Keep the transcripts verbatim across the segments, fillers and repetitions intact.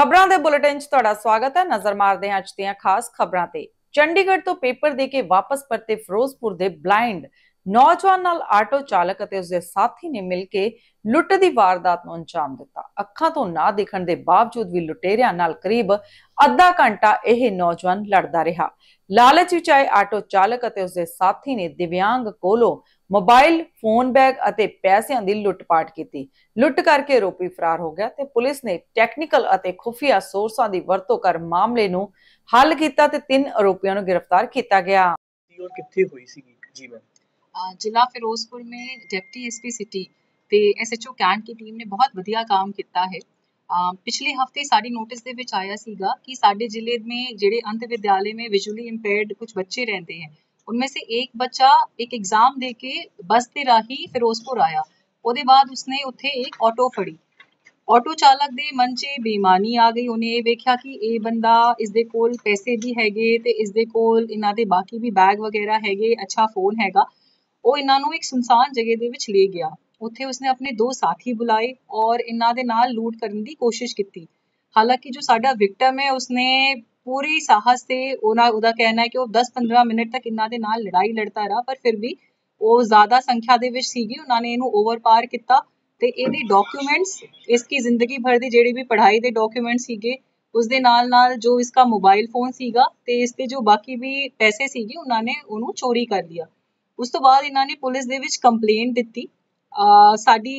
खबरां दे बुलेटिन च तुहाडा स्वागत है। नजर मारदे हां अज दियां खास खबरां ते। चंडीगढ़ तो पेपर दे के वापस परते फिरोजपुर दे ब्लाइंड नौजवान नाल आटो चालक अते उसदे साथी ने मिल के लुੱਟ ਦੀ ਵਾਰਦਾਤ ਨੂੰ ਅੰਜਾਮ ਦਿੱਤਾ। ਅੱਖਾਂ ਤੋਂ ਨਾ ਦਿਖਣ ਦੇ ਬਾਵਜੂਦ ਵੀ ਲੁਟੇਰਿਆਂ ਨਾਲ ਕਰੀਬ ਅੱਧਾ ਘੰਟਾ ਇਹ ਨੌਜਵਾਨ ਲੜਦਾ ਰਿਹਾ। ਲਾਲਚ ਵਿੱਚ ਆਏ ਆਟੋ ਚਾਲਕ ਅਤੇ ਉਸਦੇ ਸਾਥੀ ਨੇ ਦਿਵਿਆਂਗ ਕੋਲੋਂ मोबाइल फोन बैग ਅਤੇ ਪੈਸਿਆਂ ਦੀ ਲੁੱਟ-ਪਾਟ ਕੀਤੀ। ਲੁੱਟ ਕਰਕੇ ਆਰੋਪੀ ਫਰਾਰ ਹੋ ਗਿਆ ਤੇ ਪੁਲਿਸ ਨੇ ਟੈਕਨੀਕਲ ਅਤੇ ਖੁਫੀਆ ਸੋਰਸਾਂ ਦੀ ਵਰਤੋਂ ਕਰ ਮਾਮਲੇ ਨੂੰ ਹੱਲ ਕੀਤਾ ਤੇ ਤਿੰਨ ਆਰੋਪੀਆਂ ਨੂੰ गिरफ्तार किया गया। और कित्थे हुई सी जी मैम? जिला फिरोजपुर में डिप्टी एस पी सिटी ਤੇ एस एच ओ कैंट की टीम ने बहुत ਵਧੀਆ काम ਕੀਤਾ है। पिछले हफ्ते साड़ी नोटिस ਦੇ ਵਿੱਚ ਆਇਆ ਸੀਗਾ कि ਸਾਡੇ ਜ਼ਿਲ੍ਹੇ में ਜਿਹੜੇ अंत विद्यालय में विजुअली इंपेयर्ड कुछ बच्चे रहते हैं, उनमें से एक बच्चा एक एग्जाम दे के बस ਦੇ ਰਾਹੀਂ ਫਿਰੋਜ਼ਪੁਰ ਆਇਆ। ਉਹਦੇ ਬਾਅਦ ਉਸਨੇ ਉੱਥੇ ਇੱਕ ਆਟੋ ਫੜੀ। ਆਟੋ ਚਾਲਕ ਦੇ ਮਨ 'ਚ ਬੇਈਮਾਨੀ ਆ ਗਈ। ਉਹਨੇ ਇਹ ਵੇਖਿਆ ਕਿ ਇਹ ਬੰਦਾ, ਇਸਦੇ ਕੋਲ ਪੈਸੇ ਵੀ ਹੈਗੇ ਤੇ ਇਸਦੇ ਕੋਲ ਇਹਨਾਂ ਦੇ ਬਾਕੀ ਵੀ ਬੈਗ ਵਗੈਰਾ ਹੈਗੇ, ਅੱਛਾ ਫੋਨ ਹੈਗਾ। ਉਹ ਇਹਨਾਂ ਨੂੰ ਇੱਕ ਸੁਨਸਾਨ ਜਗ੍ਹਾ ਦੇ ਵਿੱਚ ਲੈ ਗਿਆ। ਉੱਥੇ ਉਸਨੇ ਆਪਣੇ ਦੋ ਸਾਥੀ ਬੁਲਾਏ ਔਰ ਇਹਨਾਂ ਦੇ ਨਾਲ ਲੂਟ ਕਰਨ ਦੀ ਕੋਸ਼ਿਸ਼ ਕੀਤੀ। ਹਾਲਾਂਕਿ ਜੋ ਸਾਡਾ ਵਿਕਟਮ ਹੈ ਉਸਨੇ ਪੂਰੀ ਸਾਹਸ ਤੇ ਉਹਨਾਂ ਉਹਦਾ ਕਹਿਣਾ ਹੈ ਕਿ ਉਹ ਦਸ ਪੰਦਰਾਂ ਮਿੰਟ ਤੱਕ ਇਹਨਾਂ ਦੇ ਨਾਲ ਲੜਾਈ ਲੜਦਾ ਰਿਹਾ, ਪਰ ਫਿਰ ਵੀ ਉਹ ਜ਼ਿਆਦਾ ਸੰਖਿਆ ਦੇ ਵਿੱਚ ਸੀਗੀ। ਉਹਨਾਂ ਨੇ ਇਹਨੂੰ ਓਵਰਪਾਰ ਕੀਤਾ ਤੇ ਇਹਦੇ ਡਾਕੂਮੈਂਟਸ, ਇਸकी ਜ਼ਿੰਦਗੀ ਭਰ ਦੀ ਜਿਹੜੀ ਵੀ ਪੜ੍ਹਾਈ ਦੇ ਡਾਕੂਮੈਂਟ ਸੀਗੇ, ਉਸਦੇ ਨਾਲ ਨਾਲ ਜੋ ਇਸका ਮੋਬਾਈਲ ਫੋਨ ਸੀਗਾ ਤੇ ਇਸਦੇ ਜੋ ਬਾਕੀ ਵੀ ਪੈਸੇ ਸੀਗੇ ਉਹਨਾਂ ਨੇ ਉਹਨੂੰ ਚੋਰੀ ਕਰ ਲਿਆ। ਉਸ ਤੋਂ ਬਾਅਦ ਇਹਨਾਂ ਨੇ ਪੁਲਿਸ ਦੇ ਵਿੱਚ ਕੰਪਲੇਂਟ ਦਿੱਤੀ। ਸਾਡੀ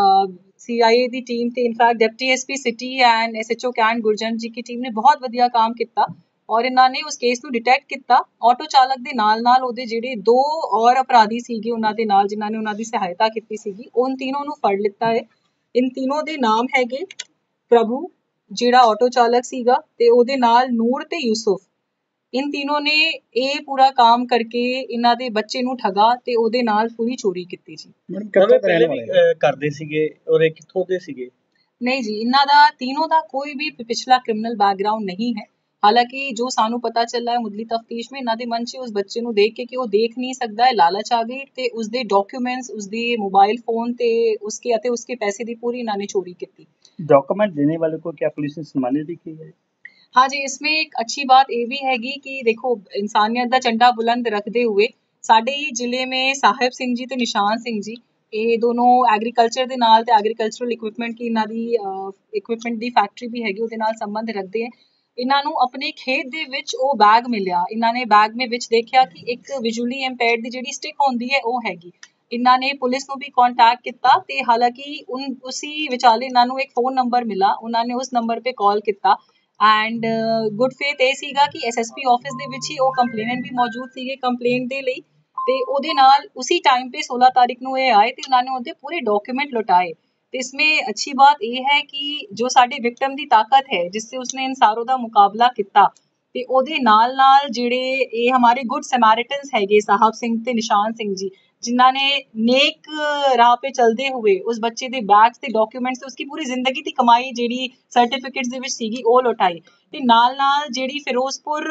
सी आई ए की टीम ਤੇ in fact deputy S P city and S H O cantt Gurjan ji की टीम ने बहुत ਵਧੀਆ काम ਕੀਤਾ ਔਰ ਇਹਨਾਂ ਨੇ ਉਸ ਕੇਸ ਨੂੰ ਡਿਟੈਕਟ ਕੀਤਾ। ਆਟੋ ਚਾਲਕ ਦੇ ਨਾਲ ਨਾਲ ਉਹਦੇ ਜਿਹੜੇ ਦੋ ਔਰ ਅਪਰਾਧੀ ਸੀਗੇ ਉਹਨਾਂ ਦੇ ਨਾਲ, ਜਿਨ੍ਹਾਂ ਨੇ ਉਹਨਾਂ ਦੀ ਸਹਾਇਤਾ ਕੀਤੀ ਸੀਗੀ, ਉਨ तीनों ਨੂੰ ਫੜ ਲਿੱਤਾ ਹੈ। ਇਨ तीनों ਦੇ ਨਾਮ ਹੈਗੇ ਪ੍ਰਭੂ ਜਿਹੜਾ ਆਟੋ ਚਾਲਕ ਸੀਗਾ ਤੇ ਉਹਦੇ ਨਾਲ ਨੂਰ ਤੇ ਯੂਸੁਫ। इन तीनों ने ਇਹ ਪੂਰਾ ਕੰਮ ਕਰਕੇ ਇਹਨਾਂ ਦੇ ਬੱਚੇ ਨੂੰ ਠਗਾ ਤੇ ਉਹਦੇ ਨਾਲ ਪੂਰੀ ਚੋਰੀ ਕੀਤੀ ਜੀ। ਮੈਡਮ ਕਿੱਥੋਂ ਪਹਿਲੇ ਵੀ ਕਰਦੇ ਸੀਗੇ ਔਰ ਇਹ ਕਿੱਥੋਂ ਦੇ ਸੀਗੇ? ਨਹੀਂ ਜੀ, ਇਹਨਾਂ ਦਾ तीनों ਦਾ ਕੋਈ ਵੀ ਪਿਛਲਾ ਕ੍ਰਿਮੀਨਲ ਬੈਕਗ੍ਰਾਉਂਡ ਨਹੀਂ ਹੈ। ਹਾਲਾਂਕਿ ਜੋ ਸਾਨੂੰ ਪਤਾ ਚੱਲਾ ਹੈ ਮੁੱਢਲੀ ਤਫਤੀਸ਼ में, ਇਹਨਾਂ ਦੇ ਮਨ 'ਚ ਉਸ ਬੱਚੇ ਨੂੰ ਦੇਖ ਕੇ ਕਿ ਉਹ ਦੇਖ ਨਹੀਂ ਸਕਦਾ ਹੈ, ਲਾਲਚ ਆ ਗਈ ਤੇ ਉਸਦੇ ਡਾਕੂਮੈਂਟਸ, ਉਸਦੇ ਮੋਬਾਈਲ ਫੋਨ ਤੇ ਉਸਕੇ ਅਤੇ ਉਸਕੇ ਪੈਸੇ ਦੀ ਪੂਰੀ ਇਹਨਾਂ ਨੇ ਚੋਰੀ ਕੀਤੀ। डॉक्यूमेंट देने वाले को क्या पुलिस ने सम्मानित भी किया है? हाँ जी, इसमें एक अच्छी बात ये भी हैगी कि देखो इंसानियत का झंडा बुलंद रखते हुए साडे ही जिले में साहिब सिंह जी ते निशान सिंह जी, ये दोनों एग्रीकल्चर के नाल ते एग्रीकल्चरल इक्विपमेंट की इन्हां दी इक्विपमेंट दी फैक्ट्री भी हैगी, उहदे नाल संबंध रखते हैं। इन्हां नूं अपने खेत दे विच वो बैग मिलिया। इन्हां ने बैग में विच देखिया कि एक विजुअली इंपेयर्ड दी जिहड़ी स्टिक होंदी है वो हैगी। इन्हां ने पुलिस नूं भी कॉन्टैक्ट किया ते हालांकि उन उसी विचाले इन्हां नूं एक फोन नंबर मिला, उन्हां ने उस नंबर पे कॉल किया एंड गुड फेथ ਇਹ ਸੀਗਾ ਕਿ ਐਸ ਐਸ ਪੀ ਆਫਿਸ ਦੇ ਵਿੱਚ ਹੀ ਉਹ ਕੰਪਲੇਨੈਂਟ ਵੀ ਮੌਜੂਦ ਸੀਗੇ ਕੰਪਲੇਂਟ ਦੇ ਲਈ ਤੇ ਉਹਦੇ ਨਾਲ ਉसी टाइम पे सोलह तारीख ਨੂੰ ਇਹ ਆਏ ਤੇ ਉਹਨਾਂ ਨੇ ਉਹਦੇ ਪੂਰੇ ਡਾਕੂਮੈਂਟ ਲੁਟਾਏ। ਤੇ इसमें अच्छी बात ਇਹ ਹੈ कि जो ਸਾਡੇ ਵਿਕਟਮ ਦੀ ਤਾਕਤ ਹੈ जिससे उसने इन सारों ਦਾ ਮੁਕਾਬਲਾ ਕੀਤਾ ਤੇ ਉਹਦੇ ਨਾਲ ਨਾਲ ਜਿਹੜੇ ਇਹ ਹਮਾਰੇ ਗੁੱਡ ਸਮੈਰਿਟਨਸ ਹੈਗੇ ਸਾਹਿਬ ਸਿੰਘ ਤੇ ਨਿਸ਼ਾਨ ਸਿੰਘ ਜੀ, जिन्हों ने नेक राह पे चलते हुए उस बच्चे के बैग्स ते डॉक्यूमेंट्स ते उसकी पूरी जिंदगी की कमाई जी सर्टिफिकेट्स दे विच सीगी वो लुटाई ते नाल नाल जी फिरोजपुर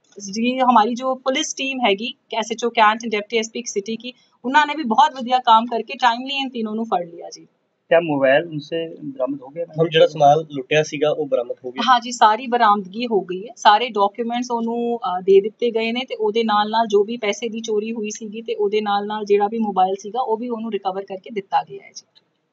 जी हमारी जो पुलिस टीम हैगी S H O cantt deputy S P city की, उन्होंने भी बहुत वधिया काम करके टाइमली इन तीनों नूं फड़ लिया जी। क्या मोबाइल उनसे बरामद हो गया? हम जो सामान लुटिया सीगा वो बरामद हो गया? हाँ जी, सारी बरामदगी हो गई है, सारे डॉक्यूमेंट्स उन्होंने दे दिते गए ने ते ओदे नाल नाल जो भी पैसे की चोरी हुई सीगी ते ओदे नाल नाल जिहड़ा भी मोबाइल सीगा वो भी उन्होंने रिकवर करके दिता गया है जी।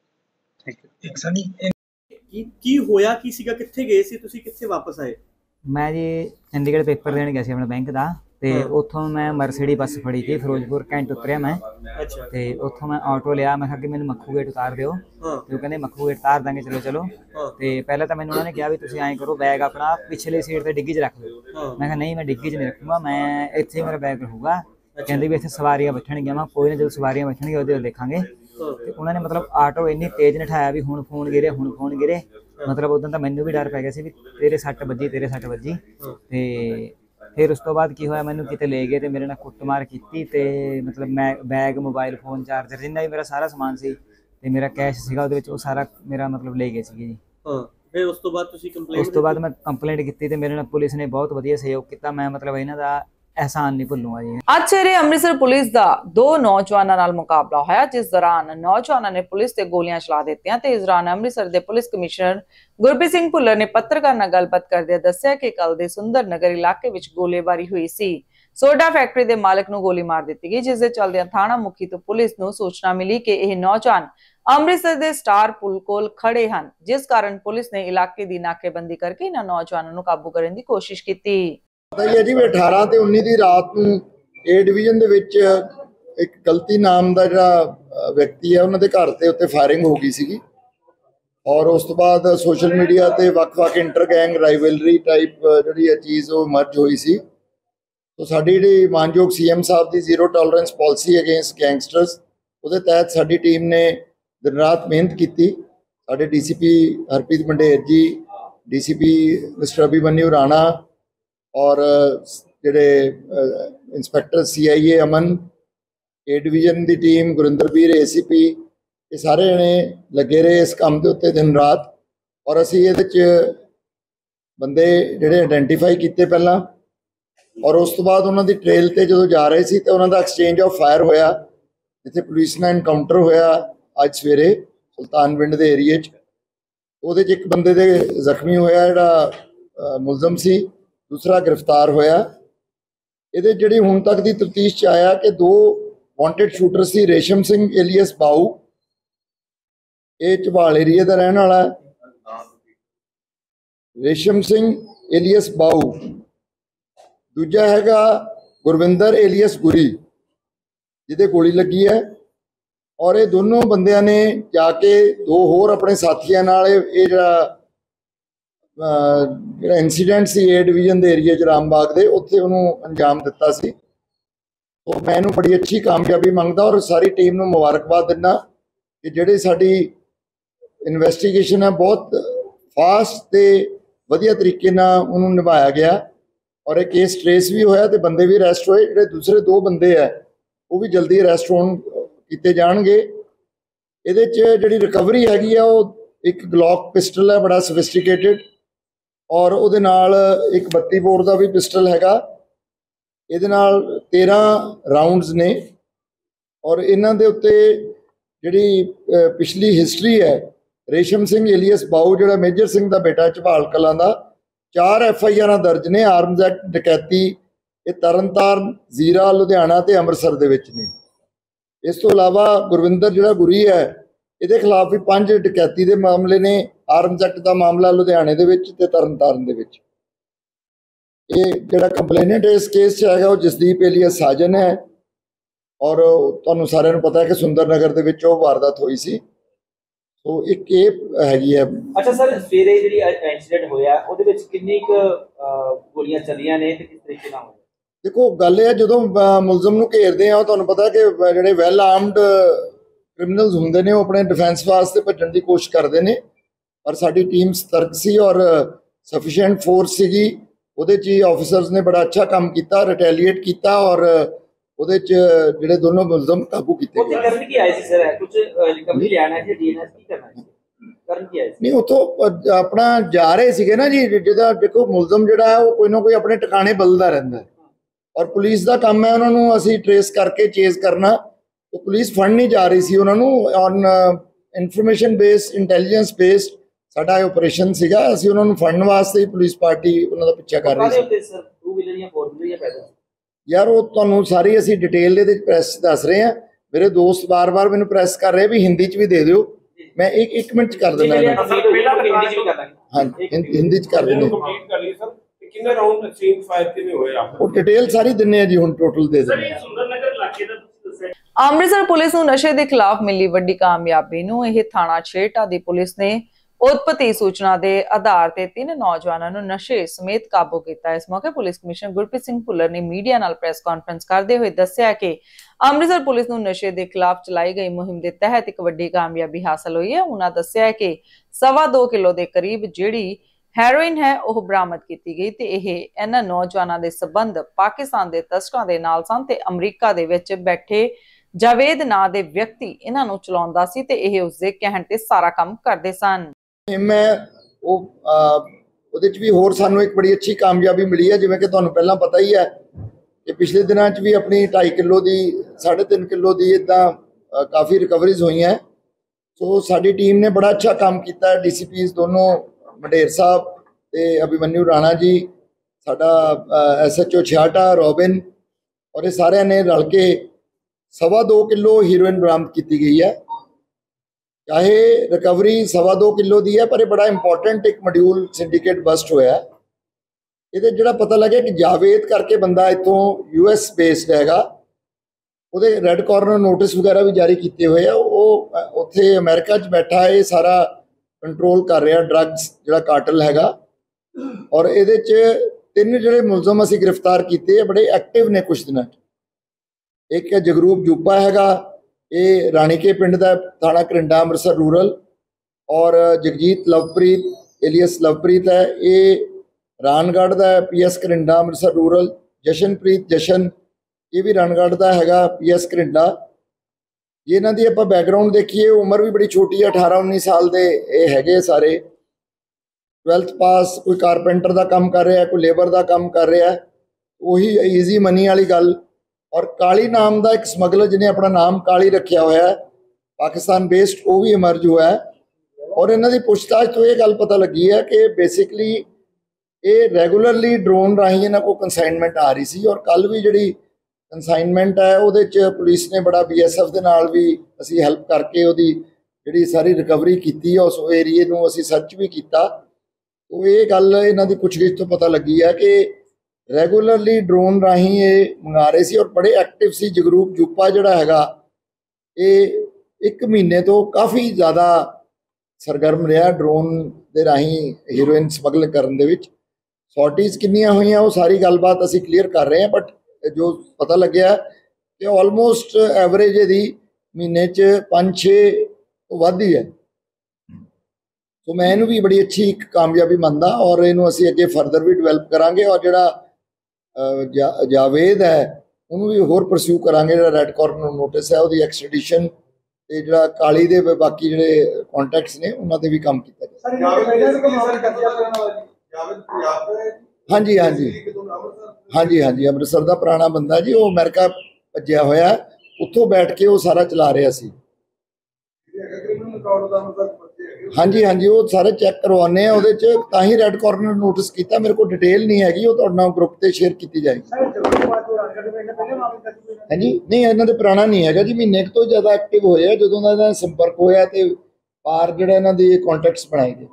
ठीक है। एक सनी की की होया की सीगा, कित्थे गए सी तुसी, कित्थे वापस आए? मैं जी चंडीगढ़ पेपर देने गया सी अपने बैंक का ਤੇ ਉੱਥੋਂ ਮੈਂ ਮਰਸੀਡੀ ਬੱਸ ਫੜੀ ਤੀ, ਫਿਰੋਜ਼ਪੁਰ ਕੈਂਟ ਉਤਰਿਆ ਮੈਂ। ਅੱਛਾ। ਤੇ ਉੱਥੋਂ ਮੈਂ ਆਟੋ ਲਿਆ, ਮੈਂ ਕਿਹਾ ਕਿ ਮੈਨੂੰ ਮੱਖੂ ਗੇਟ ਉਤਾਰ ਦਿਓ ਤੇ ਉਹ ਕਹਿੰਦੇ ਮੱਖੂ ਗੇਟ ਉਤਾਰ ਦਾਂਗੇ, ਚਲੋ ਚਲੋ। ਤੇ ਪਹਿਲਾਂ ਤਾਂ ਮੈਨੂੰ ਉਹਨਾਂ ਨੇ ਕਿਹਾ ਵੀ ਤੁਸੀਂ ਐਂ ਕਰੋ ਬੈਗ ਆਪਣਾ ਪਿਛਲੇ ਸੀਟ ਤੇ ਡਿੱਗੀ 'ਚ ਰੱਖ ਦਿਓ। ਮੈਂ ਕਿਹਾ ਨਹੀਂ, ਮੈਂ ਡਿੱਗੀ 'ਚ ਨਹੀਂ ਰੱਖੂੰਗਾ, ਮੈਂ ਇੱਥੇ ਹੀ ਮੇਰਾ ਬੈਗ ਰਹੂਗਾ। ਕਹਿੰਦੇ ਵੀ ਇੱਥੇ ਸਵਾਰੀਆਂ ਬੈਠਣਗੀਆਂ। ਮੈਂ ਕੋਈ ਨਾ, ਜਦੋਂ ਸਵਾਰੀਆਂ ਬੈਠਣਗੀਆਂ ਉਹਦੇ ਦੇਖਾਂਗੇ। ਤੇ ਉਹਨਾਂ ਨੇ ਮਤਲਬ ਆਟੋ ਇੰਨੀ ਤੇਜ਼ ਨਠਾਇਆ ਵੀ ਹੁਣ ਫੋਨ ਗਿਰੇ ਹੁਣ ਫੋਨ ਗਿਰੇ ਮਤਲਬ ਉਦੋਂ ਤਾਂ ਮੈਨੂੰ ਵੀ ਡਰ ਪੈ ਗਿਆ ਸੀ ਵੀ ਤੇਰੇ ਸੱਟ ਵੱਜੀ ਤੇਰੇ ਸੱਟ ਵੱਜੀ। ਤੇ फिर उस तो बाद की होया, मैनू किते ले गए तो मेरे नाल कुटमार की ते मतलब मैं बैग मोबाइल फोन चार्जर जिन्ना भी मेरा सारा समान सी ते मेरा कैश सीगा उहदे विच, वो सारा मेरा मतलब ले गए सीगे जी। हां, फिर उस तो बाद तुसी कंप्लेंट उस तो बाद मैं कंप्लेंट की ते मेरे नाल पुलिस ने बहुत वधिया सहयोग किया। मैं मतलब इन्हां दा एहसान नहीं भुलूंगा जी। ਅੱਜ ਸਵੇਰੇ ਅੰਮ੍ਰਿਤਸਰ ਪੁਲਿਸ ਦਾ ਦੋ ਨੌਜਵਾਨਾਂ ਨਾਲ ਮੁਕਾਬਲਾ ਹੋਇਆ, ਜਿਸ ਦੌਰਾਨ ਨੌਜਵਾਨਾਂ ਨੇ ਪੁਲਿਸ ਤੇ ਗੋਲੀਆਂ ਚਲਾ ਦਿੱਤੀਆਂ ਤੇ ਇਸ ਦੌਰਾਨ ਅੰਮ੍ਰਿਤਸਰ ਦੇ ਪੁਲਿਸ ਕਮਿਸ਼ਨਰ ਗੁਰਪ੍ਰੀਤ ਸਿੰਘ ਭੁੱਲਰ ਨੇ ਪੱਤਰਕਾਰ ਨਾਲ ਗੱਲਬਾਤ ਕਰਦਿਆਂ ਦੱਸਿਆ ਕਿ ਕੱਲ ਦੇ ਸੁੰਦਰ ਨਗਰ ਇਲਾਕੇ ਵਿੱਚ ਗੋਲੀਬਾਰੀ ਹੋਈ ਸੀ। ਸੋਡਾ ਫੈਕਟਰੀ ਦੇ ਮਾਲਕ ਨੂੰ ਗੋਲੀ ਮਾਰ ਦਿੱਤੀ ਗਈ, ਜਿਸ ਦੇ ਚੱਲਦਿਆਂ ਥਾਣਾ ਮੁਖੀ ਤੋਂ ਪੁਲਿਸ ਨੂੰ ਸੂਚਨਾ ਮਿਲੀ ਕਿ ਇਹ ਨੌਜਵਾਨ ਅੰਮ੍ਰਿਤਸਰ ਦੇ ਸਟਾਰ ਪੁਲ ਕੋਲ ਖੜੇ ਹਨ, ਜਿਸ ਕਾਰਨ ਪੁਲਿਸ ਨੇ ਇਲਾਕੇ ਦੀ ਨਾਕੇਬੰਦੀ ਕਰਕੇ ਇਹਨਾਂ ਨੌਜਵਾਨਾਂ ਨੂੰ ਕਾਬੂ ਕਰਨ ਦੀ ਕੋਸ਼ਿਸ਼ ਕੀਤੀ। ਪਤਾ ਹੀ ਹੈ ਜੀ ਵੀ ਅਠਾਰਾਂ ਤੇ ਉੱਨੀ ਦੀ ਰਾਤ ਨੂੰ ਏ ਡਿਵੀਜ਼ਨ ਦੇ ਵਿੱਚ ਇੱਕ ਗਲਤੀ ਨਾਮ ਦਾ ਜਿਹੜਾ ਵਿਅਕਤੀ ਹੈ ਉਹਨਾਂ ਦੇ ਘਰ ਤੇ ਉੱਤੇ ਫਾਇਰਿੰਗ ਹੋ ਗਈ ਸੀਗੀ ਔਰ ਉਸ ਤੋਂ ਬਾਅਦ ਸੋਸ਼ਲ ਮੀਡੀਆ ਤੇ ਵੱਖ-ਵੱਖ ਇੰਟਰ ਗੈਂਗ ਰਾਈਵਲਰੀ ਟਾਈਪ ਜਿਹੜੀ ਇਹ ਚੀਜ਼ ਉਹ ਮਰਜ ਹੋਈ ਸੀ। तो साड़ी जी मानयोग सी एम साहब की zero tolerance policy against gangsters उसके तहत साड़ी टीम ने दिन रात मेहनत की। साढ़े D C P Harpreet Mander ji, D C P mister Abhimanyu Rana और जेडे inspector C I A Aman, A division की team Gurinderveer A C P, ये सारे जने लगे रहे इस काम के उत्ते दिन रात। और असी ये बंदे जेडे आइडेंटिफाई किए पहला और उस तो बाद उन्होंने ट्रेल ते जो जा रहे थे तो उन्होंने एक्सचेंज ऑफ फायर होया, जिथे पुलिस ने एनकाउंटर होया अज सवेरे सुल्तानविंड के एरिए च। एक बंदे दे जख्मी होया जिहड़ा मुलजम सी, दूसरा गिरफ्तार होया। ये जिहड़ी हुण तक की तफ्तीश च आया कि दो वांटेड शूटर सी, रेशम सिंह एलियस बाऊ, ये झबाल एरिए का रहने वाला है, रेशम सिंह एलियस बाऊ। दूजा हैगा गुरविंदर एलियस गुरी जिदे गोली लगी है। और ये दोनों बंदियां ने जाके दो होर अपने साथियों नाल ये जिहड़ा इंसीडेंट सी ए डिवीजन के एरिए च रामबाग दे उत्थे उन्होंने अंजाम दिता सी। तो मैं इहनूं बड़ी अच्छी कामयाबी मंगदा और सारी टीम नूं मुबारकबाद दिंदा कि जिहड़ी साडी इन्वेस्टिगेशन है बहुत फास्ट ते वधिया तरीके नाल उहनूं निभाया गया और एक केस ट्रेस भी होया ते बंदे भी अरेस्ट होए। जिहड़े दूसरे दो बंदे है वो भी जल्दी अरेस्ट होण कीते जाणगे। इहदे च जिहड़ी रिकवरी हैगी आ वो एक ग्लॉक पिस्टल है बड़ा सोफिस्टिकेटेड और उहदे नाल एक बत्ती बोर का भी पिस्टल हैगा। इहदे नाल तेरह राउंड्स ने और इन्हां दे उत्ते जिहड़ी पिछली हिस्टरी है, रेशम सिंह एलियस बाऊ जिहड़ा मेजर सिंह का बेटा झबाल कलां दा, चार एफ आई आर दर्ज ने आर्म्स एक्ट डकैती। ये तरनताਰਨ, जीरा, लुधियाना ते अमृतसर दे विच ने। इस तो इलावा गुरविंदर जिहड़ा गुरी है इहदे खिलाफ भी पांच डकैती के मामले ने, आर्म्स एक्ट का मामला लुधियाने दे विच ते तरनताਰਨ दे विच। ये जिहड़ा कंप्लेनेंट इस केस च हैगा वो जसदीप एलियस साजन है और तुहानूं सारिआं नूं पता है कि सुंदर नगर दे विच वो वारदात होई सी। तो एक ये हैगी है। अच्छा सर, सवेरे जिहड़ी इंसीडेंट होया ਉਹਦੇ ਵਿੱਚ ਕਿੰਨੀ ਕੁ ਗੋਲੀਆਂ ਚੱਲੀਆਂ ਨੇ ਤੇ ਕਿਸ ਤਰੀਕੇ ਨਾਲ ਹੋਇਆ? देखो गल है जो मुलजम नूं घेरदे आ तुहानूं पता कि जिहड़े वैल आर्मड क्रिमिनल्स हुंदे ने वो अपने डिफेंस वास्ते भज्जण दी कोशिश करदे ने पर साडी टीम सतर्क सी और सफिशिएंट फोर्स सीगी। ਉਹਦੇ ਚ ऑफिसर्स ने बड़ा अच्छा काम किया, रिटेलिएट किया और ਉਹਦੇ ਚ ਜਿਹੜੇ ਦੋਨੋਂ ਮੁਲਜ਼ਮ ਕਾਬੂ ਕੀਤੇ ਗਏ। ਕਰਨ ਕੀ ਆਏ ਸੀ ਸਰ? ਕੁਝ ਰਿਕਵਰੀ ਲੈਣਾ ਹੈ, ਡੀਐਨਐਸ ਕੀ ਕਰਨਾ ਹੈ? ਕਰਨ ਕੀ ਆਏ ਸੀ? ਨਹੀਂ ਉਥੋਂ ਆਪਣਾ ਜਾ ਰਹੇ ਸੀਗੇ ਨਾ ਜੀ। ਜਿਹਦਾ ਦੇਖੋ ਮੁਲਜ਼ਮ ਜਿਹੜਾ ਹੈ ਉਹ ਕੋਈ ਨਾ ਕੋਈ ਆਪਣੇ ਟਿਕਾਣੇ ਬਦਲਦਾ ਰਹਿੰਦਾ ਔਰ ਪੁਲਿਸ ਦਾ ਕੰਮ ਹੈ ਉਹਨਾਂ ਨੂੰ ਅਸੀਂ ਟ੍ਰੇਸ ਕਰਕੇ ਚੇਜ਼ ਕਰਨਾ। तो पुलिस फंड नहीं जा रही सी उन्होंने on information based intelligence based साडा ऑपरेशन सीगा। ਅਸੀਂ ਉਹਨਾਂ ਨੂੰ ਫੜਨ ਵਾਸਤੇ ਹੀ ਪੁਲਿਸ ਪਾਰਟੀ ਉਹਨਾਂ ਦਾ ਪਿੱਛਾ ਕਰ ਰਹੀ ਸੀ। ਸਰ ਟੂ ਵੀਲਰ ਜਾਂ ਫੋਰ ਵੀਲਰ ਜਾਂ ਪੈਦਲ? ਯਾਰ ਉਹ ਤੁਹਾਨੂੰ ਸਾਰੀ ਅਸੀਂ ਡਿਟੇਲ ਦੇ ਵਿੱਚ ਪ੍ਰੈਸ ਦੱਸ ਰਹੇ ਹਾਂ। ਮੇਰੇ ਦੋਸਤ ਬਾਰ-ਬਾਰ ਮੈਨੂੰ ਪ੍ਰੈਸ ਕਰ ਰਹੇ ਵੀ ਹਿੰਦੀ ਚ ਵੀ ਦੇ ਦਿਓ। ਮੈਂ ਇੱਕ ਇੱਕ ਮਿੰਟ ਚ ਕਰ ਦਿੰਦਾ ਹਾਂ। ਹਾਂ ਹਿੰਦੀ ਚ ਕਰ ਦਿੰਦੇ ਕੰਪਲੀਟ ਕਰ ਲਈ ਸਰ। ਕਿੰਨੇ ਰਾਉਂਡ ਐਕਸਚੇਂਜ ਫਾਇਰ ਕਿਵੇਂ ਹੋਏ ਆਪ ਉਹ ਡਿਟੇਲ ਸਾਰੀ ਦਿੰਨੇ ਆ ਜੀ ਹੁਣ ਟੋਟਲ ਦੇ ਦਿੰਦੇ ਆ। ਸੁੰਦਰ ਨਗਰ ਇਲਾਕੇ ਦਾ ਅੰਮ੍ਰਿਤਸਰ ਪੁਲਿਸ ਨੂੰ ਨਸ਼ੇ ਦੇ ਖਿਲਾਫ ਮਿਲੀ ਵੱਡੀ ਕਾਮਯਾਬੀ ਨੂੰ ਇਹ ਥਾਣਾ ਛੇਹਰਟਾ ਦੀ ਪੁਲਿਸ ਨੇ ਉਤਪਤੀ ਸੂਚਨਾ ਦੇ ਆਧਾਰ ਤੇ ਤਿੰਨ ਨੌਜਵਾਨਾਂ ਨੂੰ ਨਸ਼ੇ ਸਮੇਤ ਕਾਬੂ ਕੀਤਾ। ਇਸ ਮੌਕੇ ਪੁਲਿਸ ਕਮਿਸ਼ਨਰ ਗੁਰਪ੍ਰੀਤ ਸਿੰਘ ਭੁੱਲਰ ਨੇ ਮੀਡੀਆ ਨਾਲ ਪ੍ਰੈਸ ਕਾਨਫਰੰਸ ਕਰਦੇ ਹੋਏ ਦੱਸਿਆ ਕਿ ਅੰਮ੍ਰਿਤਸਰ ਪੁਲਿਸ ਨੂੰ ਨਸ਼ੇ ਦੇ ਖਿਲਾਫ ਚਲਾਈ ਗਈ ਮੁਹਿੰਮ ਦੇ ਤਹਿਤ ਇੱਕ ਵੱਡੀ ਕਾਮਯਾਬੀ ਹਾਸਲ ਹੋਈ ਹੈ। ਉਹਨਾਂ ਦੱਸਿਆ ਕਿ ਸਵਾ ਦੋ ਕਿਲੋ ਦੇ ਕਰੀਬ ਜਿਹੜੀ ਹੈਰੋਇਨ ਹੈ ਉਹ ਬਰਾਮਦ ਕੀਤੀ ਗਈ ਤੇ ਇਹ ਇਹਨਾਂ ਨੌਜਵਾਨਾਂ ਦੇ ਸਬੰਧ ਪਾਕਿਸਤਾਨ ਦੇ ਤਸਕਰਾਂ ਦੇ ਨਾਲ ਸਨ ਤੇ ਅਮਰੀਕਾ ਦੇ ਵਿੱਚ ਬੈਠੇ ਜਾਵੇਦ ਨਾਂ ਦੇ ਵਿਅਕਤੀ ਇਹਨਾਂ ਨੂੰ ਚਲਾਉਂਦਾ ਸੀ ਤੇ ਇਹ ਉਸਦੇ ਕਹਿਣ ਤੇ ਸਾਰਾ ਕੰਮ ਕਰਦੇ ਸਨ। ਮੈਂ ਉਹ ਉਹਦੇ ਚ ਵੀ ਹੋਰ ਸਾਨੂੰ ਇੱਕ ਬੜੀ ਅੱਛੀ ਕਾਮਯਾਬੀ ਮਿਲੀ ਹੈ। ਜਿਵੇਂ ਕਿ ਤੁਹਾਨੂੰ ਪਹਿਲਾਂ ਪਤਾ ਹੀ ਹੈ कि पिछले दिनों च भी अपनी ढाई किलो की साढ़े तीन किलो की इदा काफ़ी रिकवरीज हुई हैं। सो साडी टीम ने बड़ा अच्छा काम किया। डी सी पीज दोनों मंडेर साहब ते अभिमन्यु राणा जी, साडा S H O Chheharta Robin और ये सारे ने रल के सवा दो किलो हीरोइन बरामद की गई है। चाहे रिकवरी सवा दो किलो की है पर बड़ा इंपॉर्टेंट एक मॉड्यूल सिंडिकेट बस्ट होया। ये जो पता लगे कि जावेद करके बंदा इतों यू एस बेस्ड हैगा, वो रैड कॉर्नर नोटिस वगैरह भी जारी किए हुए हैं। वो उत्थे अमेरिका च बैठा है, सारा कंट्रोल कर रहा ड्रग्स जो कार्टल हैगा। और ये तीन जोड़े मुलजम असी गिरफ्तार किए बड़े एक्टिव ने कुछ दिन। एक जगरूप जूपा हैगा, ये राणी के पिंड का थाना करिंडा अमृतसर रूरल। और जगजीत लवप्रीत एलियस लवप्रीत है, ये रानगढ़ का P S Karinda Amritsar rural. Jashanpreet Jashan ये भी रानगढ़ का हैगा पी एस करिंडा। ये इन्हों की आप बैकग्राउंड देखिए, उम्र भी बड़ी छोटी है, अठारह उन्नीस साल के ये है सारे। ट्वेल्थ पास, कोई कारपेंटर का काम कर रहा है, कोई लेबर का काम कर रहा है, वही ईजी मनी वाली गल। और काली नाम का एक समगलर जिन्हें अपना नाम काली रखा हुआ है, पाकिस्तान बेस्ड, वो भी इमर्ज हुआ है। और इन्हों की पूछताछ तो ये गल पता लगी है कि बेसिकली ये रेगूलरली ड्रोन राही इन्हों को कंसाइनमेंट आ रही सी। और कल भी जी कंसाइनमेंट है वो पुलिस ने बड़ा बी एस एफ के नाल भी असी हैल्प करके वो जी सारी रिकवरी की है, उस एरिए में असी सर्च भी किया। तो ये गल इन्हों की पुछगिछ तो पता लगी है कि रेगूलरली ड्रोन राही ये मंगा रहे सी और बड़े एक्टिव सी। जगरूप जूपा जोड़ा हैगा ये एक महीने तो काफ़ी ज़्यादा सरगर्म रहा ड्रोन के राही हीरोइन समगलिंग करने दे विच। सॉर्टीज कितनियां हुई वो सारी गलबात असी क्लीयर कर रहे हैं, बट जो पता लग्या कि ऑलमोस्ट एवरेज यदि महीने च पाँच छे तो वध ही है। तो मैं इनू भी बड़ी अच्छी एक कामयाबी मनदा और इनू असी अगे फर्दर भी डिवेलप करांगे। और जोड़ा जा, जावेद है उन्होंने भी होर परस्यू करांगे। जो रैड कॉर्नर नोटिस है वो एक्सट्रैडिशन ते जो काली दे बाकी जोड़े कॉन्टैक्ट्स ने उन्होंने भी काम किया। हाँ जी हाँ जी हाँ जी हाँ जी अमृतसर का पुराना बंदा जी, वो अमेरिका भज्या होया, उत्थों बैठ के वो सारा चला रहा सी। हाँ जी हाँ जी वो सारे चैक करवाने हैं, वो ही रैड कॉर्नर नोटिस किया। मेरे को डिटेल नहीं हैगी, वो तो ग्रुप से शेयर की जाएगी। हाँ जी नहीं इन्होंने पुराना नहीं है जी, महीने तो ज़्यादा एक्टिव होया जो संपर्क होया तो पार जो इन्हों के कॉन्टैक्ट्स बनाए गए।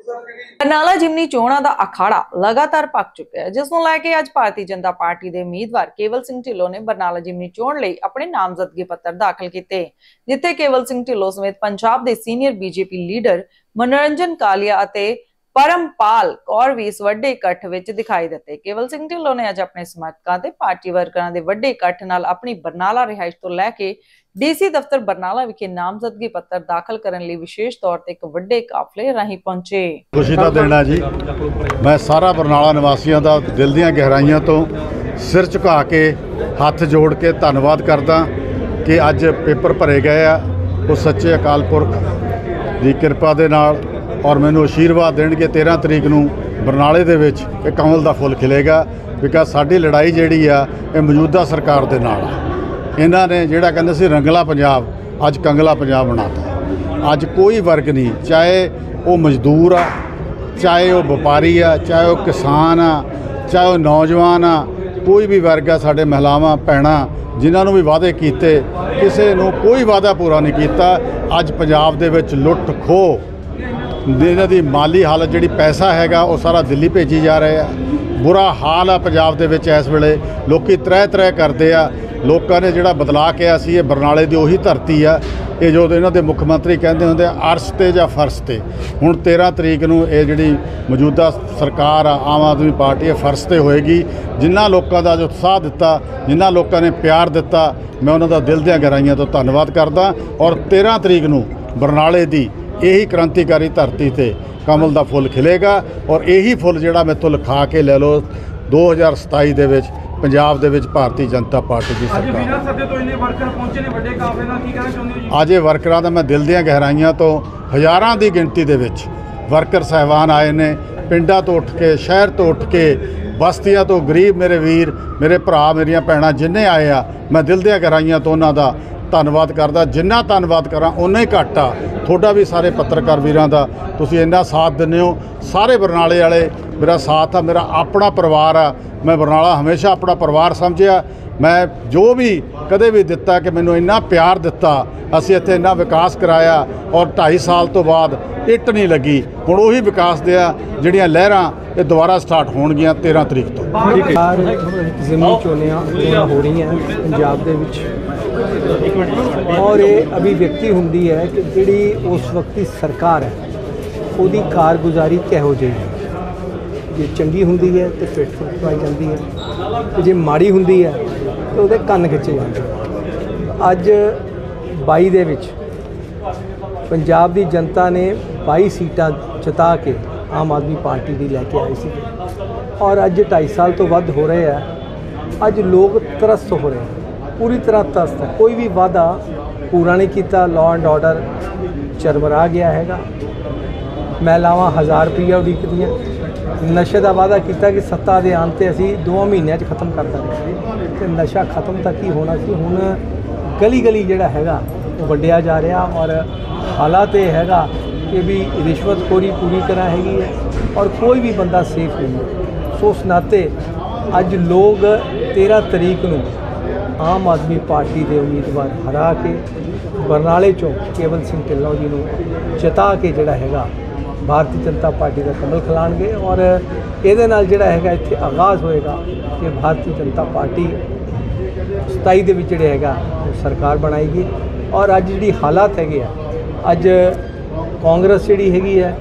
बरनाला जिमनी चोणां दा अखाड़ा लगातार पक चुका है, जिस नूं लैके अज भारतीय जनता पार्टी के उम्मीदवार केवल सिंह ढिल्लों ने बरनाला जिमनी चोण लई अपने नामजदगी पत्र दाखिल किए, जिथे केवल सिंह ढिल्लों समेत पंजाब के सीनियर बीजेपी लीडर मनोरंजन कालिया अते परमपाल कौर भी इस वड्डे इकट्ठ विच दिखाई दिते। केवल सिंह ढिल्लों ने अज अपने समर्थकों ते पार्टी वर्करां दे वड्डे इकट्ठ नाल अपनी बरनाला रिहाइश तो लैके डीसी दफ्तर बरनाला विखे नामजदगी पत्र दाखिल करने लिए विशेष तौर पर एक वड्डे काफले राही पहुंचे। खुशी का दिन है जी, मैं सारा बरनाला निवासियों का दिल दी गहराइयों तो सिर झुका के हाथ जोड़ के धन्यवाद करदा कि अज पेपर भरे गए आ वो सच्चे अकाल पुरख की कृपा दे नाल और मैनू आशीर्वाद देणगे तेरह तरीक नूं बरनाले दे विच एक कमल दा फुल खिलेगा। बिकॉज साडी लड़ाई जिहड़ी आ ये मौजूदा सरकार दे नाल आ। इन्हां ने जिहड़ा कहंदे सी रंगला पंजाब अज कंगला पंजाब बनाता। अज कोई वर्ग नहीं, चाहे वो मजदूर आ, चाहे वो व्यापारी आ, चाहे वो किसान आ, चाहे वो नौजवान आ, कोई भी वर्ग आ, साडे महिलावां भैणां जिन्हां नूं भी वादे कीते किसी नूं कोई वादा पूरा नहीं कीता। अज पंजाब दे विच लुੱਟ ਖੋਹ इन्हां दी माली हालत जिहड़ी पैसा हैगा वो सारा दिल्ली भेजी जा रहा है। बुरा हाल आ पंजाब दे विच इस वेले, लोकी त्रै त्रै करदे आ। लोगों ने जिहड़ा बदला किया सी बरनाले की उही धरती आ, ये जो इन्हां दे मुख मंत्री कहते होंदे अर्श ते जां फर्श ते। हुण तेरह तरीक नूं ये जिहड़ी मौजूदा सरकार आ आम आदमी पार्टी फर्श ते होएगी। जिन्हां लोगों का जो उत्साह दिता, जिन्हां लोगों ने प्यार दिता, मैं उन्हां दा दिल दीआं गहराइयां तो धन्नवाद करदा। और तेरह तरीक नूं बरनाले की यही क्रांतिकारी धरती ते कमल दा फुल खिलेगा। और यही फुल जिहड़ा मेतों लिखा के ले लो दो हज़ार सताई दे विच पंजाब दे विच भारतीय जनता पार्टी की सरकार। अज ये वर्करां दा मैं दिल दीआं गहराइयां तो हज़ारां दी गिणती दे विच वर्कर साहिबान आए ने, पिंडां तो उठ के शहर तो उठ के ਬਸਤੀਆਂ ਤੋਂ ਗਰੀਬ ਮੇਰੇ ਵੀਰ ਮੇਰੇ ਭਰਾ ਮੇਰੀਆਂ ਭੈਣਾਂ ਜਿੰਨੇ ਆਏ ਆ ਮੈਂ ਦਿਲ ਦੀਆਂ ਗਹਿਰਾਈਆਂ ਤੋਂ ਉਹਨਾਂ ਦਾ ਧੰਨਵਾਦ ਕਰਦਾ। ਜਿੰਨਾ ਧੰਨਵਾਦ ਕਰਾਂ ਉਨਾ ਹੀ ਘੱਟ ਆ। ਤੁਹਾਡਾ ਵੀ ਸਾਰੇ ਪੱਤਰਕਾਰ ਵੀਰਾਂ ਦਾ ਤੁਸੀਂ ਇੰਨਾ ਸਾਥ ਦਿੰਦੇ ਹੋ। ਸਾਰੇ ਬਰਨਾਲੇ ਵਾਲੇ ਮੇਰਾ ਸਾਥ ਆ, ਮੇਰਾ ਆਪਣਾ ਪਰਿਵਾਰ ਆ। ਮੈਂ ਬਰਨਾਲਾ ਹਮੇਸ਼ਾ ਆਪਣਾ ਪਰਿਵਾਰ ਸਮਝਿਆ। ਮੈਂ ਜੋ ਵੀ ਕਦੇ ਵੀ ਦਿੱਤਾ ਕਿ ਮੈਨੂੰ ਇੰਨਾ ਪਿਆਰ ਦਿੱਤਾ, ਅਸੀਂ ਇੱਥੇ ਇੰਨਾ ਵਿਕਾਸ ਕਰਾਇਆ ਔਰ ਢਾਈ ਸਾਲ ਤੋਂ ਬਾਅਦ ਇੱਟ ਨਹੀਂ ਲੱਗੀ। ਹੁਣ ਉਹੀ ਵਿਕਾਸ ਦੇ ਆ ਜਿਹੜੀਆਂ ਲਹਿਰਾਂ ਇਹ ਦੁਬਾਰਾ ਸਟਾਰਟ ਹੋਣਗੀਆਂ ਤੇਰਾਂ ਤਰੀਕ ਤੋਂ। ਜ਼ਮੀਨੀ ਚੋਣਾਂ ਹੋ ਰਹੀਆਂ ਪੰਜਾਬ ਦੇ ਵਿੱਚ ਔਰ ਇਹ ਅਭਿਵਿਅਕਤੀ ਹੁੰਦੀ ਹੈ ਕਿ ਜਿਹੜੀ ਉਸ ਵਕਤ ਦੀ ਸਰਕਾਰ ਹੈ ਉਹਦੀ ਕਾਰਗੁਜ਼ਾਰੀ ਕਿਹੋ ਜਿਹੀ ਹੈ। ਜੇ ਚੰਗੀ ਹੁੰਦੀ ਹੈ ਤੇ ਫਿੱਟ ਫੁੱਟ ਪਾਈ ਜਾਂਦੀ ਹੈ, ਤੇ ਜੇ ਮਾੜੀ ਹੁੰਦੀ ਹੈ ਤੇ ਉਹਦੇ ਕੰਨ ਖਿੱਚੇ ਜਾਂਦੇ। ਅੱਜ ਬਾਈ ਦੇ ਵਿੱਚ ਪੰਜਾਬ ਦੀ ਜਨਤਾ ਨੇ ਬਾਈ ਸੀਟਾਂ ਜਿਤਾ ਕੇ ਆਮ ਆਦਮੀ ਪਾਰਟੀ ਦੀ ਲੈ ਕੇ ਆਈ ਸੀ ਔਰ ਅੱਜ ਢਾਈ ਸਾਲ ਤੋਂ ਵੱਧ ਹੋ ਰਹੇ ਆ। ਅੱਜ ਲੋਕ ਤਰਸਤ ਹੋ ਰਹੇ ਆ, ਪੂਰੀ ਤਰ੍ਹਾਂ ਤਰਸਤ ਹੈ। ਕੋਈ ਵੀ ਵਾਅਦਾ ਪੂਰਾ ਨਹੀਂ ਕੀਤਾ। ਲਾਅ ਐਂਡ ਆਰਡਰ ਚਰਮਰਾ ਗਿਆ ਹੈਗਾ। ਮਹਿਲਾਵਾਂ ਹਜ਼ਾਰ ਰੁਪਈਆ ਉਡੀਕਦੀਆਂ। ਨਸ਼ੇ ਦਾ ਵਾਅਦਾ ਕੀਤਾ ਕਿ ਸੱਤਾ ਦੇ ਆਉਣ 'ਤੇ ਅਸੀਂ ਦੋ ਮਹੀਨਿਆਂ 'ਚ ਖਤਮ ਕਰ ਦਾਂਗੇ, ਤੇ ਨਸ਼ਾ ਖਤਮ ਤਾਂ ਕੀ ਹੋਣਾ ਸੀ। ਹੁਣ ਗਲੀ ਗਲੀ ਜਿਹੜਾ ਹੈਗਾ ਉਹ ਵੰਡਿਆ ਜਾ ਰਿਹਾ ਔਰ ਹਾਲਾਤ ਇਹ ਹੈਗਾ ਕਿ ਵੀ ਰਿਸ਼ਵਤਖੋਰੀ ਪੂਰੀ ਤਰ੍ਹਾਂ ਹੈਗੀ ਹੈ ਔਰ ਕੋਈ ਵੀ ਬੰਦਾ ਸੇਫ ਨਹੀਂ ਹੈ। ਸੋ ਉਸ ਨਾਤੇ ਅੱਜ ਲੋਕ ਤੇਰਾਂ ਤਰੀਕ ਨੂੰ ਆਮ ਆਦਮੀ ਪਾਰਟੀ ਦੇ ਉਮੀਦਵਾਰ ਹਰਾ ਕੇ ਬਰਨਾਲੇ 'ਚੋਂ ਕੇਵਲ ਸਿੰਘ ਢਿੱਲੋਂ ਜੀ ਨੂੰ ਜਿਤਾ ਕੇ ਜਿਹੜਾ ਹੈਗਾ ਭਾਰਤੀ ਜਨਤਾ ਪਾਰਟੀ ਦਾ ਕਮਲ ਖਿਲਾਣਗੇ ਔਰ ਇਹਦੇ ਨਾਲ ਜਿਹੜਾ ਹੈਗਾ ਇੱਥੇ ਆਗਾਜ਼ ਹੋਏਗਾ ਕਿ ਭਾਰਤੀ ਜਨਤਾ ਪਾਰਟੀ ਸਤਾਈ ਦੇ ਵਿੱਚ ਜਿਹੜੇ ਹੈਗਾ ਉਹ ਸਰਕਾਰ ਬਣਾਏਗੀ। ਔਰ ਅੱਜ ਜਿਹੜੀ ਹਾਲਾਤ ਹੈਗੇ ਆ, ਅੱਜ ਕਾਂਗਰਸ ਜਿਹੜੀ ਹੈਗੀ ਹੈ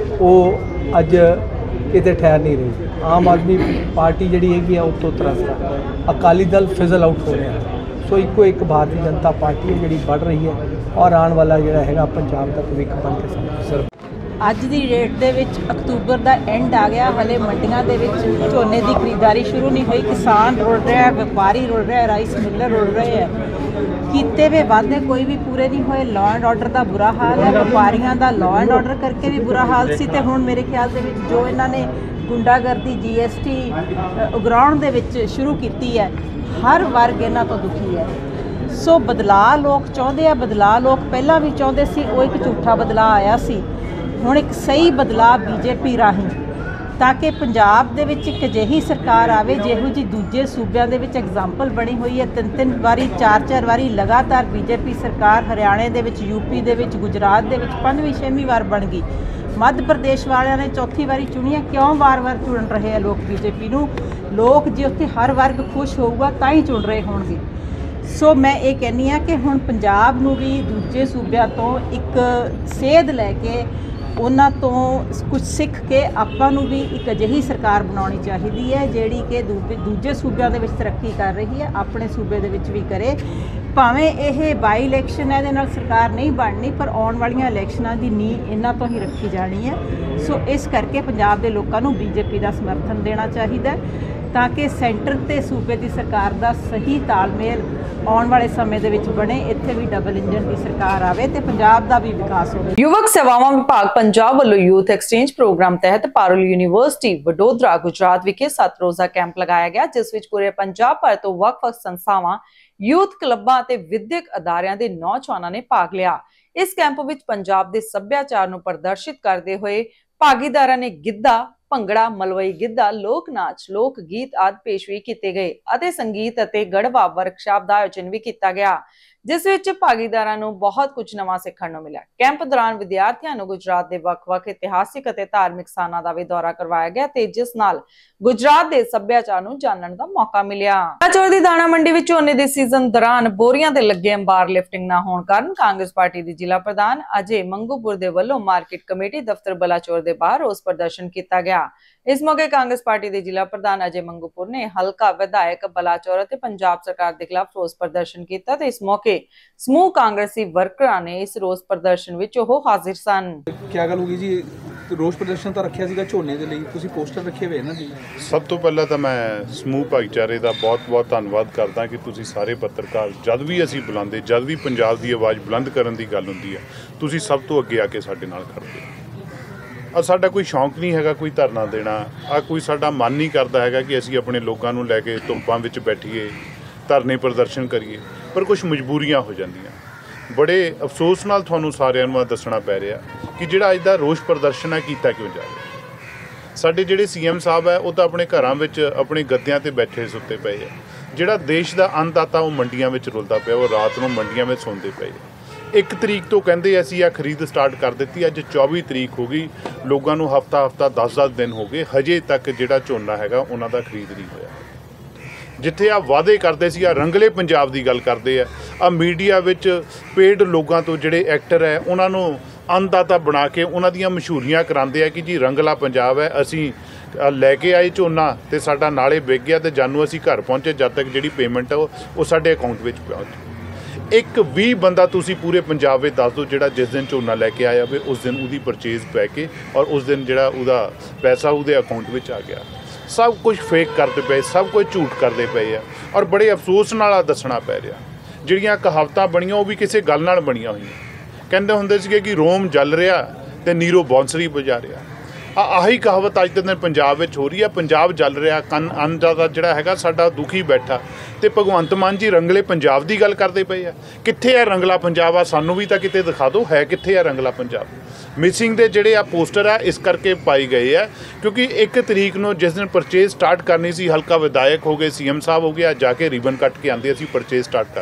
ਉਹ ਅੱਜ ਕਿਤੇ ਠਹਿਰ ਨਹੀਂ ਰਹੀ। ਆਮ ਆਦਮੀ ਪਾਰਟੀ ਜਿਹੜੀ ਹੈਗੀ ਆ ਉੱਤੋਂ ਤਰਸਦਾ, ਅਕਾਲੀ ਦਲ ਫਿਜ਼ਲ ਆਊਟ ਹੋ ਰਿਹਾ। ਸੋ ਇੱਕੋ ਇੱਕ ਭਾਰਤੀ ਜਨਤਾ ਪਾਰਟੀ ਹੈ ਜਿਹੜੀ ਵੱਧ ਰਹੀ ਹੈ ਔਰ ਆਉਣ ਵਾਲਾ ਜਿਹੜਾ ਹੈਗਾ ਪੰਜਾਬ ਦਾ ਭਵਿੱਖ ਬਣ ਕੇ ਸਾਹਮਣੇ। ਅੱਜ ਦੀ ਡੇਟ ਦੇ ਵਿੱਚ ਅਕਤੂਬਰ ਦਾ ਐਂਡ ਆ ਗਿਆ, ਹਲੇ ਮੰਡੀਆਂ ਦੇ ਵਿੱਚ ਝੋਨੇ ਦੀ ਖਰੀਦਦਾਰੀ ਸ਼ੁਰੂ ਨਹੀਂ ਹੋਈ। ਕਿਸਾਨ ਰੁਲ ਰਿਹਾ, ਵਪਾਰੀ ਰੁਲ ਰਿਹਾ, ਰਾਈਸ ਮਿਲਰ ਰੁਲ ਰਹੇ ਹੈ। ਕੀਤੇ ਵੇ ਵਾਅਦੇ ਕੋਈ ਵੀ ਪੂਰੇ ਨਹੀਂ ਹੋਏ। ਲਾਅ ਐਂਡ ਆਰਡਰ ਦਾ ਬੁਰਾ ਹਾਲ ਹੈ। ਵਪਾਰੀਆਂ ਦਾ ਲਾਅ ਐਂਡ ਆਰਡਰ ਕਰਕੇ ਵੀ ਬੁਰਾ ਹਾਲ ਸੀ, ਤੇ ਹੁਣ ਮੇਰੇ ਖਿਆਲ ਦੇ ਵਿੱਚ ਜੋ ਇਹਨਾਂ ਨੇ ਗੁੰਡਾਗਰਦੀ ਜੀ ਐਸ ਟੀ ਉਗਰਾਉਣ ਦੇ ਵਿੱਚ ਸ਼ੁਰੂ ਕੀਤੀ ਹੈ, ਹਰ ਵਰਗ ਇਹਨਾਂ ਤੋਂ ਦੁਖੀ ਹੈ। ਸੋ ਬਦਲਾਅ ਲੋਕ ਚਾਹੁੰਦੇ ਆ। ਬਦਲਾਅ ਲੋਕ ਪਹਿਲਾਂ ਵੀ ਚਾਹੁੰਦੇ ਸੀ, ਉਹ ਇੱਕ ਝੂਠਾ ਬਦਲਾਅ ਆਇਆ ਸੀ। ਹੁਣ ਇੱਕ ਸਹੀ ਬਦਲਾਅ ਬੀਜੇਪੀ ਰਾਹੀਂ, ਤਾਂ ਕਿ ਪੰਜਾਬ ਦੇ ਵਿੱਚ ਇੱਕ ਅਜਿਹੀ ਸਰਕਾਰ ਆਵੇ ਜਿਹੋ ਜਿਹੀ ਦੂਜੇ ਸੂਬਿਆਂ ਦੇ ਵਿੱਚ ਐਗਜ਼ਾਮਪਲ ਬਣੀ ਹੋਈ ਹੈ। ਤਿੰਨ ਤਿੰਨ ਵਾਰੀ ਚਾਰ ਚਾਰ ਵਾਰੀ ਲਗਾਤਾਰ ਬੀਜੇਪੀ ਸਰਕਾਰ ਹਰਿਆਣੇ ਦੇ ਵਿੱਚ, ਯੂਪੀ ਦੇ ਵਿੱਚ, ਗੁਜਰਾਤ ਦੇ ਵਿੱਚ ਪੰਜਵੀਂ ਛੇਵੀਂ ਵਾਰ ਬਣ ਗਈ। ਮੱਧ ਪ੍ਰਦੇਸ਼ ਵਾਲਿਆਂ ਨੇ ਚੌਥੀ ਵਾਰੀ ਚੁਣੀਆਂ। ਕਿਉਂ ਵਾਰ-ਵਾਰ ਚੁਣ ਰਹੇ ਆ ਲੋਕ ਬੀਜੇਪੀ ਨੂੰ? ਲੋਕ ਜੇ ਉੱਥੇ ਹਰ ਵਰਗ ਖੁਸ਼ ਹੋਊਗਾ ਤਾਂ ਹੀ ਚੁਣ ਰਹੇ ਹੋਣਗੇ। ਸੋ ਮੈਂ ਇਹ ਕਹਿੰਦੀ ਹਾਂ ਕਿ ਹੁਣ ਪੰਜਾਬ ਨੂੰ ਵੀ ਦੂਜੇ ਸੂਬਿਆਂ ਤੋਂ ਇੱਕ ਸੇਧ ਲੈ ਕੇ, ਉਹਨਾਂ ਤੋਂ ਕੁਝ ਸਿੱਖ ਕੇ ਆਪਾਂ ਨੂੰ ਵੀ ਇੱਕ ਅਜਿਹੀ ਸਰਕਾਰ ਬਣਾਉਣੀ ਚਾਹੀਦੀ ਹੈ ਜਿਹੜੀ ਕਿ ਦੂਜੇ ਸੂਬਿਆਂ ਦੇ ਵਿੱਚ ਤਰੱਕੀ ਕਰ ਰਹੀ ਹੈ, ਆਪਣੇ ਸੂਬੇ ਦੇ ਵਿੱਚ ਵੀ ਕਰੇ। ਭਾਵੇਂ ਇਹ ਬਾਈ ਇਲੈਕਸ਼ਨ ਹੈ, ਇਹਦੇ ਨਾਲ ਸਰਕਾਰ ਨਹੀਂ ਬਣਨੀ, ਪਰ ਆਉਣ ਵਾਲੀਆਂ ਇਲੈਕਸ਼ਨਾਂ ਦੀ ਨੀਂਹ ਇਹਨਾਂ ਤੋਂ ਹੀ ਰੱਖੀ ਜਾਣੀ ਹੈ। ਸੋ ਇਸ ਕਰਕੇ ਪੰਜਾਬ ਦੇ ਲੋਕਾਂ ਨੂੰ ਬੀਜੇਪੀ ਦਾ ਸਮਰਥਨ ਦੇਣਾ ਚਾਹੀਦਾ ਤਾਂ ਕਿ ਸੈਂਟਰ ਤੇ ਸੂਬੇ ਦੀ ਸਰਕਾਰ ਦਾ ਸਹੀ ਤਾਲਮੇਲ ਆਉਣ ਵਾਲੇ ਸਮੇਂ ਦੇ ਵਿੱਚ ਬਣੇ। ਇੱਥੇ ਵੀ ਡਬਲ ਇੰਜਨ ਦੀ ਸਰਕਾਰ ਆਵੇ ਤੇ ਪੰਜਾਬ ਦਾ ਵੀ ਵਿਕਾਸ ਹੋਵੇ। ਯੁਵਕ ਸੇਵਾਵਾਂ ਵਿਭਾਗ ਪੰਜਾਬ ਵੱਲੋਂ ਯੂਥ ਐਕਸਚੇਂਜ ਪ੍ਰੋਗਰਾਮ ਤਹਿਤ ਪਾਰੁਲ ਯੂਨੀਵਰਸਿਟੀ ਵਡੋਦਰਾ ਗੁਜਰਾਤ ਵਿਖੇ ਸੱਤ ਰੋਜ਼ਾ ਕੈਂਪ ਲਗਾਇਆ ਗਿਆ, ਜਿਸ ਵਿੱਚ ਪੂਰੇ ਪੰਜਾਬ ਭਰ ਤੋਂ ਵੱਖ-ਵੱਖ ਸੰਸਥਾਵਾਂ, ਯੂਥ ਕਲੱਬਾਂ ਅਤੇ ਵਿਦਿਅਕ ਅਦਾਰਿਆਂ ਦੇ ਨੌਜਵਾਨਾਂ ਨੇ ਭਾਗ ਲਿਆ। ਇਸ ਕੈਂਪ ਵਿੱਚ ਪੰਜਾਬ ਦੇ ਸੱਭਿਆਚਾਰ ਨੂੰ ਪ੍ਰਦਰਸ਼ਿਤ ਕਰਦੇ ਹੋਏ ਭਾਗੀਦਾਰਾਂ ਨੇ ਗਿੱਧਾ, ਭੰਗੜਾ, ਮਲਵਈ ਗਿੱਧਾ, ਲੋਕ ਨਾਚ, ਲੋਕ ਗੀਤ ਆਦਿ ਪੇਸ਼ ਵੀ ਕੀਤੇ ਗਏ ਅਤੇ ਸੰਗੀਤ ਅਤੇ ਗੜਵਾ ਵਰਕਸ਼ਾਪ ਦਾ ਆਯੋਜਨ ਵੀ ਕੀਤਾ ਗਿਆ, ਜਿਸ ਵਿੱਚ ਭਾਗੀਦਾਰਾਂ ਨੂੰ ਬਹੁਤ ਕੁਝ ਨਵਾਂ ਸਿੱਖਣ ਨੂੰ ਮਿਲਿਆ। ਕੈਂਪ ਦੌਰਾਨ ਵਿਦਿਆਰਥੀਆਂ ਨੂੰ ਗੁਜਰਾਤ ਦੇ ਵੱਖ-ਵੱਖ ਇਤਿਹਾਸਿਕ ਅਤੇ ਧਾਰਮਿਕ ਸਥਾਨਾਂ ਦਾ ਵੀ ਦੌਰਾ ਕਰਵਾਇਆ ਗਿਆ ਤੇ ਜਿਸ ਨਾਲ ਗੁਜਰਾਤ ਦੇ ਸੱਭਿਆਚਾਰ ਨੂੰ ਜਾਣਨ ਦਾ ਮੌਕਾ ਮਿਲਿਆ। ਬਲਾਚੌਰ ਦੀ ਦਾਣਾ ਮੰਡੀ ਵਿੱਚ ਝੋਨੇ ਦੇ ਸੀਜ਼ਨ ਦੌਰਾਨ ਬੋਰੀਆਂ ਦੇ ਲੱਗੇ ਅੰਬਾਰ ਲਿਫਟਿੰਗ ਨਾ ਹੋਣ ਕਾਰਨ ਕਾਂਗਰਸ ਪਾਰਟੀ ਦੀ ਜ਼ਿਲ੍ਹਾ ਪ੍ਰਧਾਨ ਅਜੇ ਮੰਗੂਪੁਰ ਦੇ ਵੱਲੋਂ ਮਾਰਕੀਟ ਕਮੇਟੀ ਦਫ਼ਤਰ ਬਲਾਚੌਰ ਦੇ ਬਾਹਰ ਰੋਸ ਪ੍ਰਦਰਸ਼ਨ ਕੀਤਾ ਗਿਆ। ਇਸ ਮੌਕੇ ਕਾਂਗਰਸ ਪਾਰਟੀ ਦੇ ਜ਼ਿਲ੍ਹਾ ਪ੍ਰਧਾਨ ਅਜੇ ਮੰਗੂਪੁਰ ਨੇ ਹਲਕਾ ਵਿਧਾਇਕ ਬਲਾਚੌਰ ਅਤੇ ਪੰਜਾਬ ਸਰਕਾਰ ਦੇ ਖਿਲਾਫ ਰੋਸ ਪ੍ਰਦਰਸ਼ਨ ਕੀਤਾ ਤੇ ਇਸ ਮੌਕੇ ਸਮੂਹ ਕਾਂਗਰਸੀ ਵਰਕਰਾਂ ਨੇ ਇਸ ਰੋਸ ਪ੍ਰਦਰਸ਼ਨ ਵਿੱਚ ਉਹ ਹਾਜ਼ਰ ਸਨ। ਕੀ ਗੱਲ ਹੋ ਗਈ ਜੀ? ਰੋਸ ਪ੍ਰਦਰਸ਼ਨ ਤਾਂ ਰੱਖਿਆ ਸੀਗਾ ਝੋਨੇ ਦੇ ਲਈ, ਤੁਸੀਂ ਪੋਸਟਰ ਰੱਖੇ ਹੋਏ ਨਾ ਜੀ। ਸਭ ਤੋਂ ਪਹਿਲਾਂ ਤਾਂ ਮੈਂ ਸਮੂਹ ਭਾਈਚਾਰੇ ਦਾ ਬਹੁਤ-ਬਹੁਤ ਧੰਨਵਾਦ ਕਰਦਾ ਕਿ ਤੁਸੀਂ ਸਾਰੇ ਪੱਤਰਕਾਰ ਜਦ ਵੀ ਅਸੀਂ ਬੁਲਾਉਂਦੇ, ਜਦ ਵੀ ਪੰਜਾਬ ਦੀ ਆਵਾਜ਼ ਬੁਲੰਦ ਕਰਨ ਦੀ ਗੱਲ ਹੁੰਦੀ ਹੈ, ਤੁਸੀਂ ਸਭ ਤੋਂ ਅੱਗੇ ਆ ਕੇ ਸਾਡੇ ਨਾਲ ਖੜਦੇ ਹੋ। ਆ ਸਾਡਾ ਕੋਈ ਸ਼ੌਂਕ ਨਹੀਂ ਹੈਗਾ ਕੋਈ ਧਰਨਾ ਦੇਣਾ, ਆ ਕੋਈ ਸਾਡਾ ਮਨ ਨਹੀਂ ਕਰਦਾ ਹੈਗਾ ਕਿ ਅਸੀਂ ਆਪਣੇ ਲੋਕਾਂ ਨੂੰ ਲੈ ਕੇ ਧੁੱਪਾਂ ਵਿੱਚ ਬੈਠੀਏ, ਧਰਨੇ ਪ੍ਰਦਰਸ਼ਨ ਕਰੀਏ, ਪਰ ਕੁਝ ਮਜਬੂਰੀਆਂ ਹੋ ਜਾਂਦੀਆਂ। ਬੜੇ ਅਫਸੋਸ ਨਾਲ ਤੁਹਾਨੂੰ ਸਾਰਿਆਂ ਨੂੰ ਦੱਸਣਾ ਪੈ ਰਿਹਾ ਕਿ ਜਿਹੜਾ ਅੱਜ ਦਾ ਰੋਸ ਪ੍ਰਦਰਸ਼ਨ ਹੈ ਕੀਤਾ ਕਿਉਂ ਜਾ ਰਿਹਾ। ਸਾਡੇ ਜਿਹੜੇ ਸੀ ਐਮ ਸਾਹਿਬ ਹੈ ਉਹ ਤਾਂ ਆਪਣੇ ਘਰਾਂ ਵਿੱਚ ਆਪਣੇ ਗੱਦਿਆਂ 'ਤੇ ਬੈਠੇ ਸੁੱਤੇ ਪਏ ਆ। ਜਿਹੜਾ ਦੇਸ਼ ਦਾ ਅੰਨਦਾਤਾ ਉਹ ਮੰਡੀਆਂ ਵਿੱਚ ਰੁਲਦਾ ਪਿਆ, ਉਹ ਰਾਤ ਨੂੰ ਮੰਡੀਆਂ ਵਿੱਚ ਸੌਂਦੇ ਪਏ। ਇੱਕ ਤਰੀਕ ਤੋਂ ਕਹਿੰਦੇ ਅਸੀਂ ਆ ਖਰੀਦ ਸਟਾਰਟ ਕਰ ਦਿੱਤੀ, ਅੱਜ ਚੌਵੀ ਤਰੀਕ ਹੋ ਗਈ, ਲੋਕਾਂ ਨੂੰ ਹਫਤਾ ਹਫਤਾ ਦਸ ਦਸ ਦਿਨ ਹੋ ਗਏ, ਹਜੇ ਤੱਕ ਜਿਹੜਾ ਝੋਨਾ ਹੈਗਾ ਉਹਨਾਂ ਦਾ ਖਰੀਦ ਨਹੀਂ ਹੋਇਆ। ਜਿੱਥੇ ਆ ਵਾਅਦੇ ਕਰਦੇ ਸੀ, ਆ ਰੰਗਲੇ ਪੰਜਾਬ ਦੀ ਗੱਲ ਕਰਦੇ ਆ, ਆ ਮੀਡੀਆ ਵਿੱਚ ਪੇਡ ਲੋਕਾਂ ਤੋਂ ਜਿਹੜੇ ਐਕਟਰ ਹੈ ਉਹਨਾਂ ਨੂੰ ਅੰਨਦਾਤਾ ਬਣਾ ਕੇ ਉਹਨਾਂ ਦੀਆਂ ਮਸ਼ਹੂਰੀਆਂ ਕਰਾਉਂਦੇ ਆ ਕਿ ਜੀ ਰੰਗਲਾ ਪੰਜਾਬ ਹੈ, ਅਸੀਂ ਲੈ ਕੇ ਆਏ ਝੋਨਾ ਅਤੇ ਸਾਡਾ ਨਾਲੇ ਵਿਕ ਗਿਆ ਅਤੇ ਜਾਨੂੰ ਅਸੀਂ ਘਰ ਪਹੁੰਚੇ ਜਦ ਤੱਕ ਜਿਹੜੀ ਪੇਮੈਂਟ ਹੈ ਉਹ ਸਾਡੇ ਅਕਾਊਂਟ ਵਿੱਚ ਪਹੁੰਚ। ਇੱਕ ਵੀ ਬੰਦਾ ਤੁਸੀਂ ਪੂਰੇ ਪੰਜਾਬ ਵਿੱਚ ਦੱਸ ਦਿਓ ਜਿਹੜਾ ਜਿਸ ਦਿਨ ਝੋਨਾ ਲੈ ਕੇ ਆਇਆ ਹੋਵੇ ਉਸ ਦਿਨ ਉਹਦੀ ਪਰਚੇਜ਼ ਪੈ ਕੇ ਔਰ ਉਸ ਦਿਨ ਜਿਹੜਾ ਉਹਦਾ ਪੈਸਾ ਉਹਦੇ ਅਕਾਊਂਟ ਵਿੱਚ ਆ ਗਿਆ। ਸਭ ਕੁਝ ਫੇਕ ਕਰਦੇ ਪਏ, ਸਭ ਕੁਝ ਝੂਠ ਕਰਦੇ ਪਏ ਆ ਔਰ ਬੜੇ ਅਫਸੋਸ ਨਾਲ ਆ ਦੱਸਣਾ ਪੈ ਰਿਹਾ। ਜਿਹੜੀਆਂ ਕਹਾਵਤਾਂ ਬਣੀਆਂ ਉਹ ਵੀ ਕਿਸੇ ਗੱਲ ਨਾਲ ਬਣੀਆਂ ਹੋਈਆਂ। ਕਹਿੰਦੇ ਹੁੰਦੇ ਸੀਗੇ ਕਿ ਰੋਮ ਜਲ ਰਿਹਾ ਅਤੇ ਨੀਰੋ ਬਾਂਸਰੀ ਵਜਾ ਰਿਹਾ। ਆ ਆਹੀ ਕਹਾਵਤ ਅੱਜ ਦੇ ਦਿਨ ਪੰਜਾਬ ਵਿੱਚ ਹੋ ਰਹੀ ਹੈ। ਪੰਜਾਬ ਜਲ ਰਿਹਾ, ਕੰਨ ਅੰਨਦਾਤਾ ਜਿਹੜਾ ਹੈਗਾ ਸਾਡਾ ਦੁਖੀ ਬੈਠਾ ਅਤੇ ਭਗਵੰਤ ਮਾਨ ਜੀ ਰੰਗਲੇ ਪੰਜਾਬ ਦੀ ਗੱਲ ਕਰਦੇ ਪਏ ਆ। ਕਿੱਥੇ ਹੈ ਰੰਗਲਾ ਪੰਜਾਬ ਆ? ਸਾਨੂੰ ਵੀ ਤਾਂ ਕਿਤੇ ਦਿਖਾ ਦਿਓ, ਹੈ ਕਿੱਥੇ ਹੈ ਰੰਗਲਾ ਪੰਜਾਬ? ਮਿਸਿੰਗ ਦੇ ਜਿਹੜੇ ਆ ਪੋਸਟਰ ਆ ਇਸ ਕਰਕੇ ਪਾਏ ਗਏ ਆ ਕਿਉਂਕਿ ਇੱਕ ਤਰੀਕ ਨੂੰ ਜਿਸ ਦਿਨ ਪਰਚੇਜ਼ ਸਟਾਰਟ ਕਰਨੀ ਸੀ, ਹਲਕਾ ਵਿਧਾਇਕ ਹੋ ਗਏ, ਸੀ ਐਮ ਸਾਹਿਬ ਹੋ ਗਏ, ਜਾ ਕੇ ਰਿਬਨ ਕੱਟ ਕੇ ਆਉਂਦੇ ਅਸੀਂ ਪਰਚੇਜ਼ ਸਟਾਰਟ ਕਰ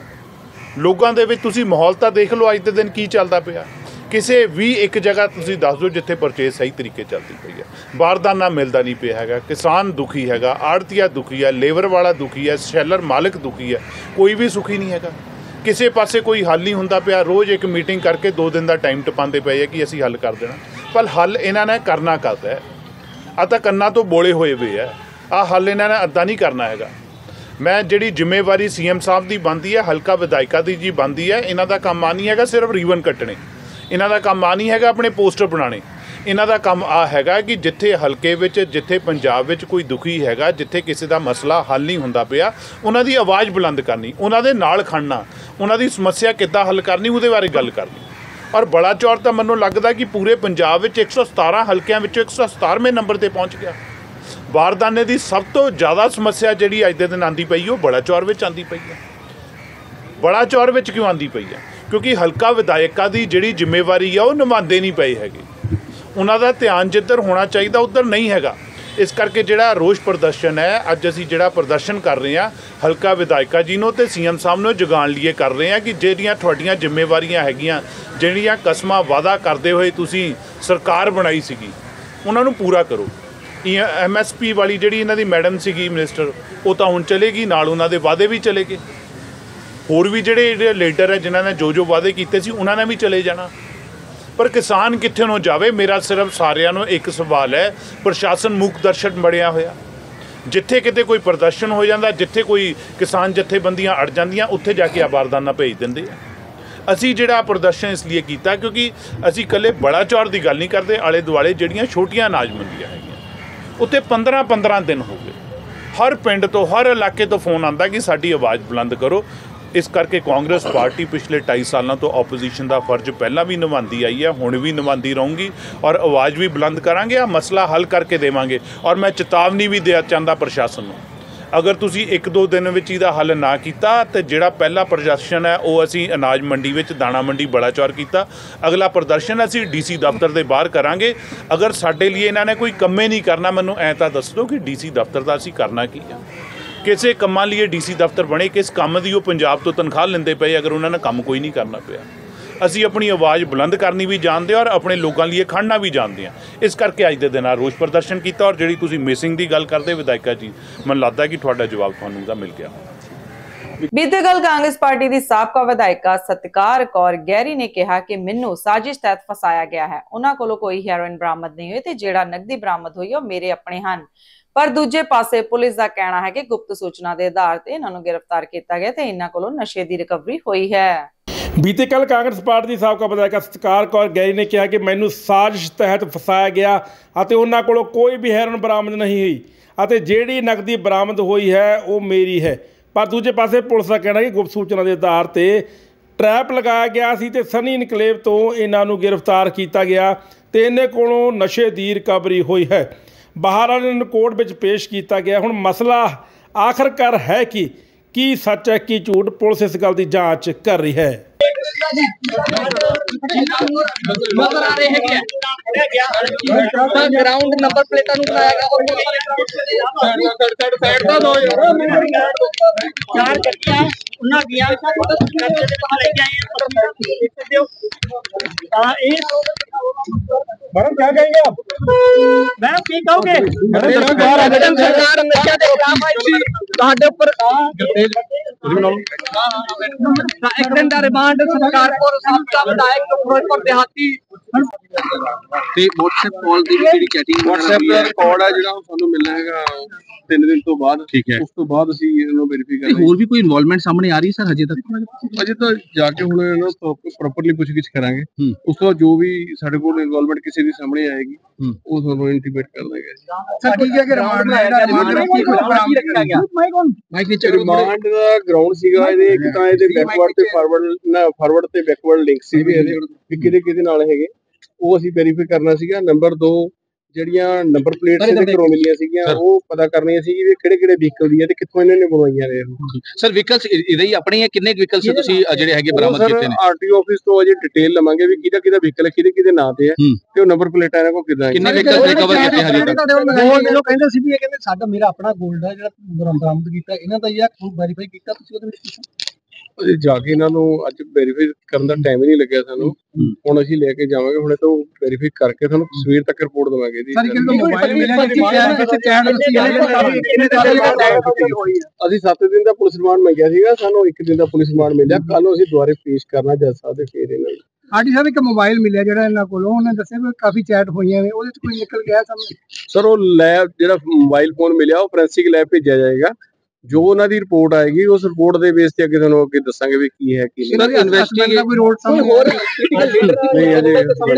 ਦਿੱਤੀ। ਲੋਕਾਂ ਦੇ ਵਿੱਚ ਤੁਸੀਂ ਮਾਹੌਲ ਤਾਂ ਦੇਖ ਲਓ ਅੱਜ ਦੇ ਦਿਨ ਕੀ ਚੱਲਦਾ ਪਿਆ। ਕਿਸੇ ਵੀ ਇੱਕ ਜਗ੍ਹਾ ਤੁਸੀਂ ਦੱਸ ਦਿਓ ਜਿੱਥੇ ਪਰਚੇਜ਼ ਸਹੀ ਤਰੀਕੇ ਚੱਲਦੀ ਪਈ ਹੈ। ਬਾਰਦਾਨਾ ਮਿਲਦਾ ਨਹੀਂ ਪਿਆ ਹੈਗਾ, ਕਿਸਾਨ ਦੁਖੀ ਹੈਗਾ, ਆੜਤੀਆ ਦੁਖੀ ਹੈ, ਲੇਬਰ ਵਾਲਾ ਦੁਖੀ ਹੈ, ਸ਼ੈਲਰ ਮਾਲਕ ਦੁਖੀ ਹੈ, ਕੋਈ ਵੀ ਸੁਖੀ ਨਹੀਂ ਹੈਗਾ। ਕਿਸੇ ਪਾਸੇ ਕੋਈ ਹੱਲ ਨਹੀਂ ਹੁੰਦਾ ਪਿਆ। ਰੋਜ਼ ਇੱਕ ਮੀਟਿੰਗ ਕਰਕੇ ਦੋ ਦਿਨ ਦਾ ਟਾਈਮ ਟਪਾਉਂਦੇ ਪਏ ਹੈ ਕਿ ਅਸੀਂ ਹੱਲ ਕਰ ਦੇਣਾ, ਪਰ ਹੱਲ ਇਹਨਾਂ ਨੇ ਕਰਨਾ ਕਦ ਹੈ? ਆ ਤਾਂ ਕੰਨਾਂ ਤੋਂ ਬੋਲੇ ਹੋਏ ਵੇ ਹੈ। ਆਹ ਹੱਲ ਇਹਨਾਂ ਨੇ ਅੱਧਾ ਨਹੀਂ ਕਰਨਾ ਹੈਗਾ। ਮੈਂ ਜਿਹੜੀ ਜ਼ਿੰਮੇਵਾਰੀ ਸੀ ਐਮ ਸਾਹਿਬ ਦੀ ਬਣਦੀ ਹੈ, ਹਲਕਾ ਵਿਧਾਇਕਾਂ ਦੀ ਜੀ ਬਣਦੀ ਹੈ, ਇਹਨਾਂ ਦਾ ਕੰਮ ਆ ਨਹੀਂ ਹੈਗਾ ਸਿਰਫ ਰੀਵਨ ਕੱਟਣੇ। ਇਹਨਾਂ ਦਾ ਕੰਮ ਆ ਨਹੀਂ ਹੈਗਾ ਆਪਣੇ ਪੋਸਟਰ ਬਣਾਉਣੇ। ਇਹਨਾਂ ਦਾ ਕੰਮ ਆ ਹੈਗਾ ਕਿ ਜਿੱਥੇ ਹਲਕੇ ਵਿੱਚ, ਜਿੱਥੇ ਪੰਜਾਬ ਵਿੱਚ ਕੋਈ ਦੁਖੀ ਹੈਗਾ, ਜਿੱਥੇ ਕਿਸੇ ਦਾ ਮਸਲਾ ਹੱਲ ਨਹੀਂ ਹੁੰਦਾ ਪਿਆ, ਉਹਨਾਂ ਦੀ ਆਵਾਜ਼ ਬੁਲੰਦ ਕਰਨੀ, ਉਹਨਾਂ ਦੇ ਨਾਲ ਖੜਨਾ, ਉਹਨਾਂ ਦੀ ਸਮੱਸਿਆ ਕਿੱਦਾਂ ਹੱਲ ਕਰਨੀ ਉਹਦੇ ਬਾਰੇ ਗੱਲ ਕਰਨੀ। ਔਰ ਬਲਾਚੌਰ ਤਾਂ ਮੈਨੂੰ ਲੱਗਦਾ ਕਿ ਪੂਰੇ ਪੰਜਾਬ ਵਿੱਚ ਇੱਕ ਸੌ ਸਤਾਰਾਂ ਹਲਕਿਆਂ ਵਿੱਚੋਂ ਇੱਕ ਸੌ ਸਤਾਰਵੇਂ ਨੰਬਰ 'ਤੇ ਪਹੁੰਚ ਗਿਆ। ਬਾਰਦਾਨੇ ਦੀ ਸਭ ਤੋਂ ਜ਼ਿਆਦਾ ਸਮੱਸਿਆ ਜਿਹੜੀ ਅੱਜ ਦੇ ਦਿਨ ਆਉਂਦੀ ਪਈ ਉਹ ਬਲਾਚੌਰ ਵਿੱਚ ਆਉਂਦੀ ਪਈ ਹੈ। ਬਲਾਚੌਰ ਵਿੱਚ ਕਿਉਂ ਆਉਂਦੀ ਪਈ ਹੈ? ਕਿਉਂਕਿ ਹਲਕਾ ਵਿਧਾਇਕਾਂ ਦੀ ਜਿਹੜੀ ਜ਼ਿੰਮੇਵਾਰੀ ਆ ਉਹ ਨਿਭਾਉਂਦੇ ਨਹੀਂ ਪਏ ਹੈਗੇ। ਉਹਨਾਂ ਦਾ ਧਿਆਨ ਜਿੱਧਰ ਹੋਣਾ ਚਾਹੀਦਾ ਉੱਧਰ ਨਹੀਂ ਹੈਗਾ। ਇਸ ਕਰਕੇ ਜਿਹੜਾ ਰੋਸ ਪ੍ਰਦਰਸ਼ਨ ਹੈ ਅੱਜ ਅਸੀਂ ਜਿਹੜਾ ਪ੍ਰਦਰਸ਼ਨ ਕਰ ਰਹੇ ਹਾਂ ਹਲਕਾ ਵਿਧਾਇਕਾਂ ਜੀ ਨੂੰ ਅਤੇ ਸੀ ਐਮ ਸਾਹਿਬ ਨੂੰ ਜਗਾਉਣ ਲਈ ਕਰ ਰਹੇ ਹਾਂ ਕਿ ਜਿਹੜੀਆਂ ਤੁਹਾਡੀਆਂ ਜ਼ਿੰਮੇਵਾਰੀਆਂ ਹੈਗੀਆਂ, ਜਿਹੜੀਆਂ ਕਸਮਾਂ ਵਾਅਦਾ ਕਰਦੇ ਹੋਏ ਤੁਸੀਂ ਸਰਕਾਰ ਬਣਾਈ ਸੀਗੀ ਉਹਨਾਂ ਨੂੰ ਪੂਰਾ ਕਰੋ। ਐਮ ਐਸ ਪੀ ਵਾਲੀ ਜਿਹੜੀ ਇਹਨਾਂ ਦੀ ਮੈਡਮ ਸੀਗੀ ਮਿਨਿਸਟਰ, ਉਹ ਤਾਂ ਹੁਣ ਚਲੇਗੀ, ਨਾਲ ਉਹਨਾਂ ਦੇ ਵਾਅਦੇ ਵੀ ਚਲੇ ਗਏ। ਹੋਰ ਵੀ ਜਿਹੜੇ ਜਿਹੜੇ ਲੀਡਰ ਹੈ ਜਿਨ੍ਹਾਂ ਨੇ ਜੋ ਜੋ ਵਾਅਦੇ ਕੀਤੇ ਸੀ ਉਹਨਾਂ ਨੇ ਵੀ ਚਲੇ ਜਾਣਾ। ਪਰ ਕਿਸਾਨ ਕਿੱਥੇ ਨੂੰ ਜਾਵੇ? ਮੇਰਾ ਸਿਰਫ ਸਾਰਿਆਂ ਨੂੰ ਇੱਕ ਸਵਾਲ ਹੈ, ਪ੍ਰਸ਼ਾਸਨ ਮੂਕ ਦਰਸ਼ਕ ਬਣਿਆ ਹੋਇਆ। ਜਿੱਥੇ ਕਿਤੇ ਕੋਈ ਪ੍ਰਦਰਸ਼ਨ ਹੋ ਜਾਂਦਾ, ਜਿੱਥੇ ਕੋਈ ਕਿਸਾਨ ਜਥੇਬੰਦੀਆਂ ਅੜ ਜਾਂਦੀਆਂ, ਉੱਥੇ ਜਾ ਕੇ ਬਾਰਦਾਨਾ ਭੇਜ ਦਿੰਦੇ ਆ। ਅਸੀਂ ਜਿਹੜਾ ਪ੍ਰਦਰਸ਼ਨ ਇਸ ਲਈ ਕੀਤਾ ਕਿਉਂਕਿ ਅਸੀਂ ਇਕੱਲੇ ਬਲਾਚੌਰ ਦੀ ਗੱਲ ਨਹੀਂ ਕਰਦੇ, ਆਲੇ ਦੁਆਲੇ ਜਿਹੜੀਆਂ ਛੋਟੀਆਂ ਅਨਾਜ ਮੰਡੀਆਂ ਹੈਗੀਆਂ ਉੱਥੇ ਪੰਦਰਾਂ ਪੰਦਰਾਂ ਦਿਨ ਹੋ ਗਏ ਹਰ ਪਿੰਡ ਤੋਂ, ਹਰ ਇਲਾਕੇ ਤੋਂ ਫੋਨ ਆਉਂਦਾ ਕਿ ਸਾਡੀ ਆਵਾਜ਼ ਬੁਲੰਦ ਕਰੋ। ਇਸ ਕਰਕੇ ਕਾਂਗਰਸ ਪਾਰਟੀ ਪਿਛਲੇ ਢਾਈ ਸਾਲਾਂ ਤੋਂ ਆਪੋਜੀਸ਼ਨ ਦਾ ਫਰਜ਼ ਪਹਿਲਾਂ ਵੀ ਨਿਭਾਉਂਦੀ ਆਈ ਹੈ, ਹੁਣ ਵੀ ਨਿਭਾਉਂਦੀ ਰਹੂੰਗੀ ਔਰ ਆਵਾਜ਼ ਵੀ ਬੁਲੰਦ ਕਰਾਂਗੇ। ਆ ਮਸਲਾ ਹੱਲ ਕਰਕੇ ਦੇਵਾਂਗੇ। ਔਰ ਮੈਂ ਚੇਤਾਵਨੀ ਵੀ ਦੇਣਾ ਚਾਹੁੰਦਾ ਪ੍ਰਸ਼ਾਸਨ ਨੂੰ, ਅਗਰ ਤੁਸੀਂ ਇੱਕ ਦੋ ਦਿਨ ਵਿੱਚ ਇਹਦਾ ਹੱਲ ਨਾ ਕੀਤਾ ਤਾਂ ਜਿਹੜਾ ਪਹਿਲਾ ਪ੍ਰਦਰਸ਼ਨ ਹੈ ਉਹ ਅਸੀਂ ਅਨਾਜ ਮੰਡੀ ਵਿੱਚ, ਦਾਣਾ ਮੰਡੀ ਬਲਾਚੌਰ ਕੀਤਾ, ਅਗਲਾ ਪ੍ਰਦਰਸ਼ਨ ਅਸੀਂ ਡੀ ਸੀ ਦਫ਼ਤਰ ਦੇ ਬਾਹਰ ਕਰਾਂਗੇ। ਅਗਰ ਸਾਡੇ ਲਈ ਇਹਨਾਂ ਨੇ ਕੋਈ ਕੰਮੇ ਨਹੀਂ ਕਰਨਾ, ਮੈਨੂੰ ਐਂ ਤਾਂ ਦੱਸ ਦਿਓ ਕਿ ਡੀ ਸੀ ਦਫ਼ਤਰ ਦਾ ਅਸੀਂ ਕਰਨਾ ਕੀ ਹੈ। ਕਿਸੇ ਕੰਮਾਂ ਲਈ ਡੀ ਸੀ ਦਫ਼ਤਰ ਬਣੇ, ਕਿਸ ਕੰਮ ਦੀ ਉਹ ਪੰਜਾਬ ਤੋਂ ਤਨਖਾਹ ਲੈਂਦੇ ਪਏ ਅਗਰ ਉਹਨਾਂ ਨੇ ਕੰਮ ਕੋਈ ਨਹੀਂ ਕਰਨਾ ਪਿਆ। ਅਸੀਂ ਆਪਣੀ ਆਵਾਜ਼ ਬੁਲੰਦ ਕਰਨੀ ਵੀ ਜਾਣਦੇ ਔਰ ਆਪਣੇ ਲੋਕਾਂ ਲਈ ਖੜਨਾ ਵੀ ਜਾਣਦੇ ਹਾਂ। ਇਸ ਕਰਕੇ ਅੱਜ ਦੇ ਦਿਨ ਆ ਰੋਸ ਪ੍ਰਦਰਸ਼ਨ ਕੀਤਾ। ਔਰ ਜਿਹੜੀ ਤੁਸੀਂ ਮਿਸਿੰਗ ਦੀ ਗੱਲ ਕਰਦੇ ਵਿਧਾਇਕਾ ਜੀ, ਮੈਨੂੰ ਲੱਗਦਾ ਕਿ ਤੁਹਾਡਾ ਜਵਾਬ ਤੁਹਾਨੂੰ ਦਾ ਮਿਲ ਗਿਆ। ਬੀਤੇ ਕੱਲ ਕਾਂਗਰਸ ਪਾਰਟੀ ਦੀ ਸਾਬਕਾ ਵਿਧਾਇਕਾ ਸਤਿਕਾਰ ਕੌਰ ਗਹਿਰੀ ਨੇ ਕਿਹਾ ਕਿ ਮੈਨੂੰ ਸਾਜ਼ਿਸ਼ ਤਹਿਤ ਫਸਾਇਆ ਗਿਆ ਹੈ। ਉਹਨਾਂ ਕੋਲੋਂ ਕੋਈ ਹੈਰੋਇਨ ਬਰਾਮਦ ਨਹੀਂ ਹੋਈ ਤੇ ਜਿਹੜਾ ਨਕਦੀ ਬਰਾਮਦ ਹੋਈ ਉਹ ਮੇਰੇ ਆਪਣੇ ਹਨ। ਪਰ ਦੂਜੇ ਪਾਸੇ ਪੁਲਿਸ ਦਾ ਕਹਿਣਾ ਹੈ ਕਿ ਗੁਪਤ ਸੂਚਨਾ ਦੇ ਆਧਾਰ ਤੇ ਇਹਨਾਂ ਨੂੰ ਗ੍ਰਿਫਤਾਰ ਕੀਤਾ ਗਿਆ ਤੇ ਇਹਨਾਂ ਕੋਲੋਂ ਨਸ਼ੇ ਦੀ ਰਿਕਵਰੀ ਹੋਈ ਹੈ। ਬੀਤੇ ਕੱਲ ਕਾਂਗਰਸ ਪਾਰਟੀ ਦੀ ਸਾਬਕਾ ਵਿਧਾਇਕਾ ਸਤਿਕਾਰ ਕੌਰ ਗਹਿਰੀ ਨੇ ਕਿਹਾ ਕਿ ਮੈਨੂੰ ਸਾਜ਼ਿਸ਼ ਤਹਿਤ ਫਸਾਇਆ ਗਿਆ ਅਤੇ ਉਹਨਾਂ ਕੋਲੋਂ ਕੋਈ ਵੀ ਹੈਰੋਇਨ ਬਰਾਮਦ ਨਹੀਂ ਹੋਈ ਅਤੇ ਜਿਹੜੀ ਨਕਦੀ ਬਰਾਮਦ ਹੋਈ ਹੈ ਉਹ ਮੇਰੀ ਹੈ। ਪਰ ਦੂਜੇ ਪਾਸੇ ਪੁਲਿਸ ਦਾ ਕਹਿਣਾ ਕਿ ਗੁਪਤ ਸੂਚਨਾ ਦੇ ਆਧਾਰ ਤੇ ਟਰੈਪ ਲਗਾਇਆ ਗਿਆ ਸੀ ਤੇ ਸਨੀ ਇਨਕਲੇਵ ਤੋਂ ਇਹਨਾਂ ਨੂੰ ਗ੍ਰਿਫਤਾਰ ਕੀਤਾ ਗਿਆ ਤੇ ਇਹਨੇ ਕੋਲੋਂ ਨਸ਼ੇ ਦੀ ਰਿਕਵਰੀ ਹੋਈ ਹੈ। ਬਾਹਰ ਵਾਲੇ ਨੂੰ ਕੋਰਟ ਵਿੱਚ ਪੇਸ਼ ਕੀਤਾ ਗਿਆ। ਹੁਣ ਮਸਲਾ ਆਖਰਕਾਰ ਹੈ ਕਿ ਕੀ ਸੱਚ ਹੈ ਕੀ ਝੂਠ, ਪੁਲਿਸ ਇਸ ਗੱਲ ਦੀ ਜਾਂਚ ਕਰ ਰਹੀ ਹੈ। नजर आ रहे हैं ग्राउंड नंबर प्लेटा चार कट्टियां उन्हां दियां मैडम क्या कहेंगे आप? मैडम की कहोगे? सरकार नशा के खिलाफ आई थी ਤੁਹਾਡੇ ਉੱਪਰ एक दिन का रिमांड सरकार को साबका विधायक फिरोजपुर देहाती ਤੇ WhatsApp ਕਾਲ ਦੀ ਜਿਹੜੀ ਚੈਟਿੰਗ WhatsApp ਦਾ ਰਿਕਾਰਡ ਹੈ ਜਿਹੜਾ ਸਾਨੂੰ ਮਿਲਣਾ ਹੈਗਾ ਤਿੰਨ ਦਿਨ ਤੋਂ ਬਾਅਦ। ਠੀਕ ਹੈ, ਉਸ ਤੋਂ ਬਾਅਦ ਅਸੀਂ ਇਹਨੂੰ ਵੈਰੀਫਾਈ ਕਰਾਂਗੇ। ਹੋਰ ਵੀ ਕੋਈ ਇਨਵੋਲਵਮੈਂਟ ਸਾਹਮਣੇ ਆ ਰਹੀ ਸਰ ਹਜੇ ਤੱਕ? ਅਜੇ ਤਾਂ ਜਾ ਕੇ ਹੁਣ ਇਹਨਾਂ ਤੋਂ ਪ੍ਰੋਪਰਲੀ ਪੁੱਛਗਿੱਛ ਕਰਾਂਗੇ। ਉਸ ਤੋਂ ਜੋ ਵੀ ਸਾਡੇ ਕੋਲ ਇਨਵੋਲਵਮੈਂਟ ਕਿਸੇ ਦੀ ਸਾਹਮਣੇ ਆਏਗੀ ਉਹ ਤੁਹਾਨੂੰ ਇੰਟੀਮੇਟ ਕਰ ਦਾਂਗੇ। ਸਰ ਠੀਕ ਹੈ ਕਿ ਰਿਮਾਂਡ ਦਾ ਰੱਖਿਆ ਗਿਆ ਮਾਈਕ ਨੀਚੇ ਰਿਮਾਂਡ ਦਾ ਗਰਾਊਂਡ ਸੀਗਾ ਇਹਦੇ ਇੱਕ ਤਾਂ ਇਹਦੇ ਬੈਕਵਰਡ ਤੇ ਫਾਰਵਰਡ ਨਾ ਫਾਰਵਰਡ ਤੇ ਬੈਕਵਰਡ ਲਿੰਕ ਸੀ ਵੀ ਇਹਦੇ ਵੀ ਕਿਹਦੇ ਕਿਹਦੇ ਨਾਲ ਹੈਗੇ ਉਹ ਅਸੀਂ ਵੈਰੀਫਾਈ ਕਰਨਾ ਸੀਗਾ। ਨੰਬਰ ਦੋ ਜਿਹੜੀਆਂ ਨੰਬਰ ਪਲੇਟਸ ਇਹਦੇ ਘਰੋਂ ਮਿਲੀਆਂ ਸੀਗੀਆਂ ਉਹ ਪਤਾ ਕਰਨੀਆਂ ਸੀ ਵੀ ਕਿਹੜੇ ਕਿਹੜੇ ਵਹੀਕਲ ਦੀ ਹੈ ਤੇ ਕਿੱਥੋਂ ਇਹਨਾਂ ਨੇ ਬਣਵਾਈਆਂ ਨੇ। ਸਰ ਵਹੀਕਲਸ ਇਹਦੇ ਹੀ ਆਪਣੇ ਕਿੰਨੇ ਵਹੀਕਲ ਸੀ ਤੁਸੀਂ ਜਿਹੜੇ ਹੈਗੇ ਬਰਾਮਦ ਕੀਤੇ ਨੇ? ਆਰਟੀਓ ਆਫਿਸ ਤੋਂ ਅਜੇ ਡਿਟੇਲ ਲਵਾਂਗੇ ਵੀ ਕਿਹਦਾ ਕਿਹਦਾ ਵਹੀਕਲ ਹੈ ਕਿਹਦੇ ਕਿਹਦੇ ਨਾਂ ਤੇ ਹੈ ਤੇ ਉਹ ਨੰਬਰ ਪਲੇਟਾਂ ਇਹਨਾਂ ਕੋਲ ਕਿੱਦਾਂ। ਕਿੰਨੇ ਵਹੀਕਲ ਰਿਕਵਰ ਕੀਤੇ ਹਜੇ ਤੱਕ? ਉਹ ਕਹਿੰਦੇ ਸੀ ਵੀ ਇਹ ਕਹਿੰਦੇ ਸਾਡਾ ਮੇਰਾ ਆਪਣਾ ਗੋਲਡ ਹੈ ਜਿਹੜਾ ਬਰਾਮਦ ਕੀਤਾ ਇਹਨਾਂ ਦਾ ਹੀ ਆ ਵੈਰੀਫਾਈ ਕੀਤਾ ਤੁਸੀਂ ਉਹਦੇ ਵਿੱਚ ਅਸੀਂ ਜਾ ਕੇ ਇਹਨਾਂ ਨੂੰ ਅੱਜ ਵੈਰੀਫਾਈ ਕਰਨ ਦਾ ਟਾਈਮ ਹੀ ਨਹੀਂ ਲੱਗਿਆ ਸਾਨੂੰ। ਹੁਣ ਅਸੀਂ ਲੈ ਕੇ ਜਾਵਾਂਗੇ ਹੁਣੇ ਤੋਂ ਵੈਰੀਫਾਈ ਕਰਕੇ ਤੁਹਾਨੂੰ ਸਵੇਰ ਤੱਕ ਰਿਪੋਰਟ ਦੇਵਾਂਗੇ ਜੀ। ਅਸੀਂ ਸੱਤ ਦਿਨ ਦਾ ਪੁਲਿਸ ਰਿਮਾਂਡ ਮੰਗਿਆ ਸੀਗਾ, ਸਾਨੂੰ ਇੱਕ ਦਿਨ ਦਾ ਪੁਲਿਸ ਰਿਮਾਂਡ ਮਿਲਿਆ। ਕੱਲ ਨੂੰ ਅਸੀਂ ਦੁਬਾਰੇ ਪੇਸ਼ ਕਰਨਾ ਜੱਜ ਸਾਹਿਬ ਦੇ ਫੇਰ ਇਹਨਾਂ ਨੂੰ। ਆਰਟੀ ਸਾਹਿਬ ਇੱਕ ਮੋਬਾਈਲ ਮਿਲਿਆ ਜਿਹੜਾ ਇਹਨਾਂ ਕੋਲੋਂ ਉਹਨੇ ਦੱਸਿਆ ਵੀ ਕਾਫੀ ਚੈਟ ਹੋਈਆਂ ਨੇ ਉਹਦੇ ਚ ਕੋਈ ਨਿਕਲ ਗਿਆ ਸਾਹਮਣੇ? ਸਰ ਉਹ ਲੈਬ ਜਿਹੜਾ ਮੋਬਾਈਲ ਫੋਨ ਮਿਲਿਆ ਉਹ ਫੋਰੈਂਸਿਕ ਲੈਬ ਭੇਜਿਆ ਜਾਏਗਾ। ਜੋ ਉਹਨਾਂ ਦੀ ਰਿਪੋਰਟ ਆਏਗੀ ਉਸ ਰਿਪੋਰਟ ਦੇ ਬੇਸ ਤੇ ਅੱਗੇ ਤੁਹਾਨੂੰ ਅੱਗੇ ਦੱਸਾਂਗੇ ਵੀ ਕੀ ਹੈ ਕੀ ਨਹੀਂ। ਇਨਵੈਸਟੀਗੇਸ਼ਨ ਕੋਈ ਰੋਡ ਸਾਹਮਣੇ ਨਹੀਂ ਅਜੇ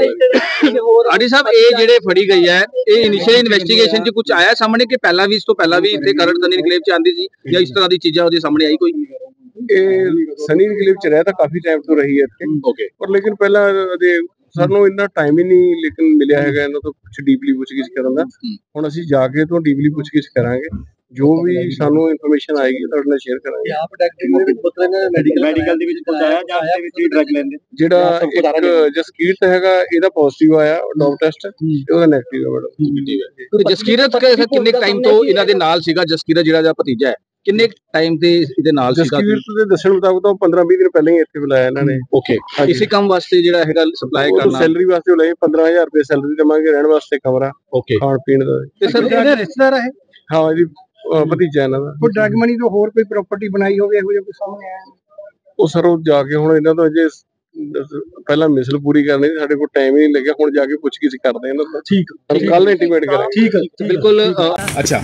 ਆਰਟੀ ਸਾਹਿਬ ਇਹ ਜਿਹੜੇ ਫੜੀ ਗਈ ਹੈ ਇਹ ਇਨੀਸ਼ੀਅਲ ਇਨਵੈਸਟੀਗੇਸ਼ਨ 'ਚ ਕੁਝ ਆਇਆ ਸਾਹਮਣੇ ਕਿ ਪਹਿਲਾਂ ਵੀ ਇਸ ਤੋਂ ਪਹਿਲਾਂ ਵੀ ਇੱਥੇ ਕਰਨ ਸਨੀ ਇਨਕਲੇਵ 'ਚ ਆਂਦੀ ਸੀ ਜਾਂ ਇਸ ਤਰ੍ਹਾਂ ਦੀ ਚੀਜ਼ਾਂ ਉਹਦੇ ਸਾਹਮਣੇ ਆਈ ਕੋਈ? ਇਹ ਸਨੀ ਇਨਕਲੇਵ 'ਚ ਰਹਿ ਤਾਂ ਕਾਫੀ ਟਾਈਮ ਤੋਂ ਰਹੀ ਹੈ ਇੱਥੇ ਓਕੇ ਪਰ ਲੇਕਿਨ ਪਹਿਲਾਂ ਇਹਦੇ ਸਾਨੂੰ ਇੰਨਾ ਟਾਈਮ ਹੀ ਨਹੀਂ ਲੇਕਿਨ ਮਿਲਿਆ ਹੈਗਾ ਇਹਨਾਂ ਤੋਂ ਕੁਝ ਡੀਪਲੀ ਪੁੱਛਗਿੱਛ ਕਰਨ ਦਾ। ਹੁਣ ਅਸੀਂ ਜਾ ਕੇ ਤੋਂ ਡੀਪਲੀ ਪੁੱਛਗਿੱਛ ਕਰਾਂਗੇ ਜੋ ਵੀ ਸਾਨੂੰ ਇਨਫੋਰਮੇਸ਼ਨ ਆਏਗੀ ਤੁਹਾਡੇ ਨਾਲ ਸ਼ੇਅਰ ਕਰਾਂਗੇ। ਆਪ ਡਾਕਟਰ ਦੇ ਪੁੱਤਰ ਨੇ ਮੈਡੀਕਲ ਮੈਡੀਕਲ ਦੇ ਵਿੱਚ ਪਹੁੰਚਾਇਆ ਜਾਂ ਦੇ ਵਿੱਚ ਡਰਗ ਲੈਂਦੇ ਜਿਹੜਾ ਇੱਕ ਜਸਕੀਰਤ ਹੈਗਾ ਇਹਦਾ ਪੋਜ਼ਿਟਿਵ ਆਇਆ ਡੋਪ ਟੈਸਟ ਤੇ ਉਹਦਾ ਨੈਗੇਟਿਵ ਹੈ ਮੈਡਮ। ਜਸਕੀਰਤ ਕਿੰਨੇ ਟਾਈਮ ਤੋਂ ਇਹਨਾਂ ਦੇ ਨਾਲ ਸੀਗਾ? ਜਸਕੀਰਤ ਜਿਹੜਾ ਜਾਂ ਭਤੀਜਾ ਹੈ ਕਿੰਨੇ ਟਾਈਮ ਤੇ ਇਹਦੇ ਨਾਲ ਸੀਗਾ? ਜਸਕੀਰਤ ਦੇ ਦੱਸਣ ਮੁਤਾਬਕ ਤਾਂ ਪੰਦਰਾਂ ਵੀਹ ਦਿਨ ਪਹਿਲਾਂ ਹੀ ਇੱਥੇ ਬੁਲਾਇਆ ਇਹਨਾਂ ਨੇ। ਓਕੇ, ਇਸੇ ਕੰਮ ਵਾਸਤੇ ਜਿਹੜਾ ਹੈਗਾ ਸਪਲਾਈ ਕਰਨਾ ਸੈਲਰੀ ਵਾਸਤੇ ਬੁਲਾਇਆ ਪੰਦਰਾਂ ਹਜ਼ਾਰ ਰੁਪਏ ਸੈਲਰੀ ਦੇਵਾਂਗੇ, ਰਹਿਣ ਵਾਸਤੇ ਕਮਰਾ, ਓਕੇ, ਖਾਣ ਪੀਣ ਦਾ। ਤੇ ਸਰ ਇਹਦਾ ਰਿਸ਼ਤੇਦਾਰ ਹੈ? ਹਾਂ ਇਹਦੀ ਭਤੀਜਾ ਇਹਨਾਂ ਦਾ। ਕੋਈ ਡਰਗ ਮਨੀ ਤੋਂ ਹੋਰ ਕੋਈ ਪ੍ਰਾਪਰਟੀ ਬਣਾਈ ਹੋਵੇ ਇਹੋ ਜਿਹਾ ਕੋਈ ਸਾਹਮਣੇ ਆਇਆ? ਉਹ ਸਰ ਉਹ ਜਾ ਕੇ ਹੁਣ ਇਹਨਾਂ ਤੋਂ ਅਜੇ ਪਹਿਲਾਂ ਮਿਸਲ ਪੂਰੀ ਕਰਨੀ ਸਾਡੇ ਕੋਲ ਟਾਈਮ ਹੀ ਨਹੀਂ ਲੱਗਿਆ। ਹੁਣ ਜਾ ਕੇ ਪੁੱਛਗਿੱਛ ਕਰਦੇ ਇਹਨਾਂ ਤੋਂ। ਠੀਕ ਕੱਲ ਇੰਟੀਮੇਟ ਕਰਾਂਗੇ। ਠੀਕ ਹੈ ਬਿਲकुल। ਅੱਛਾ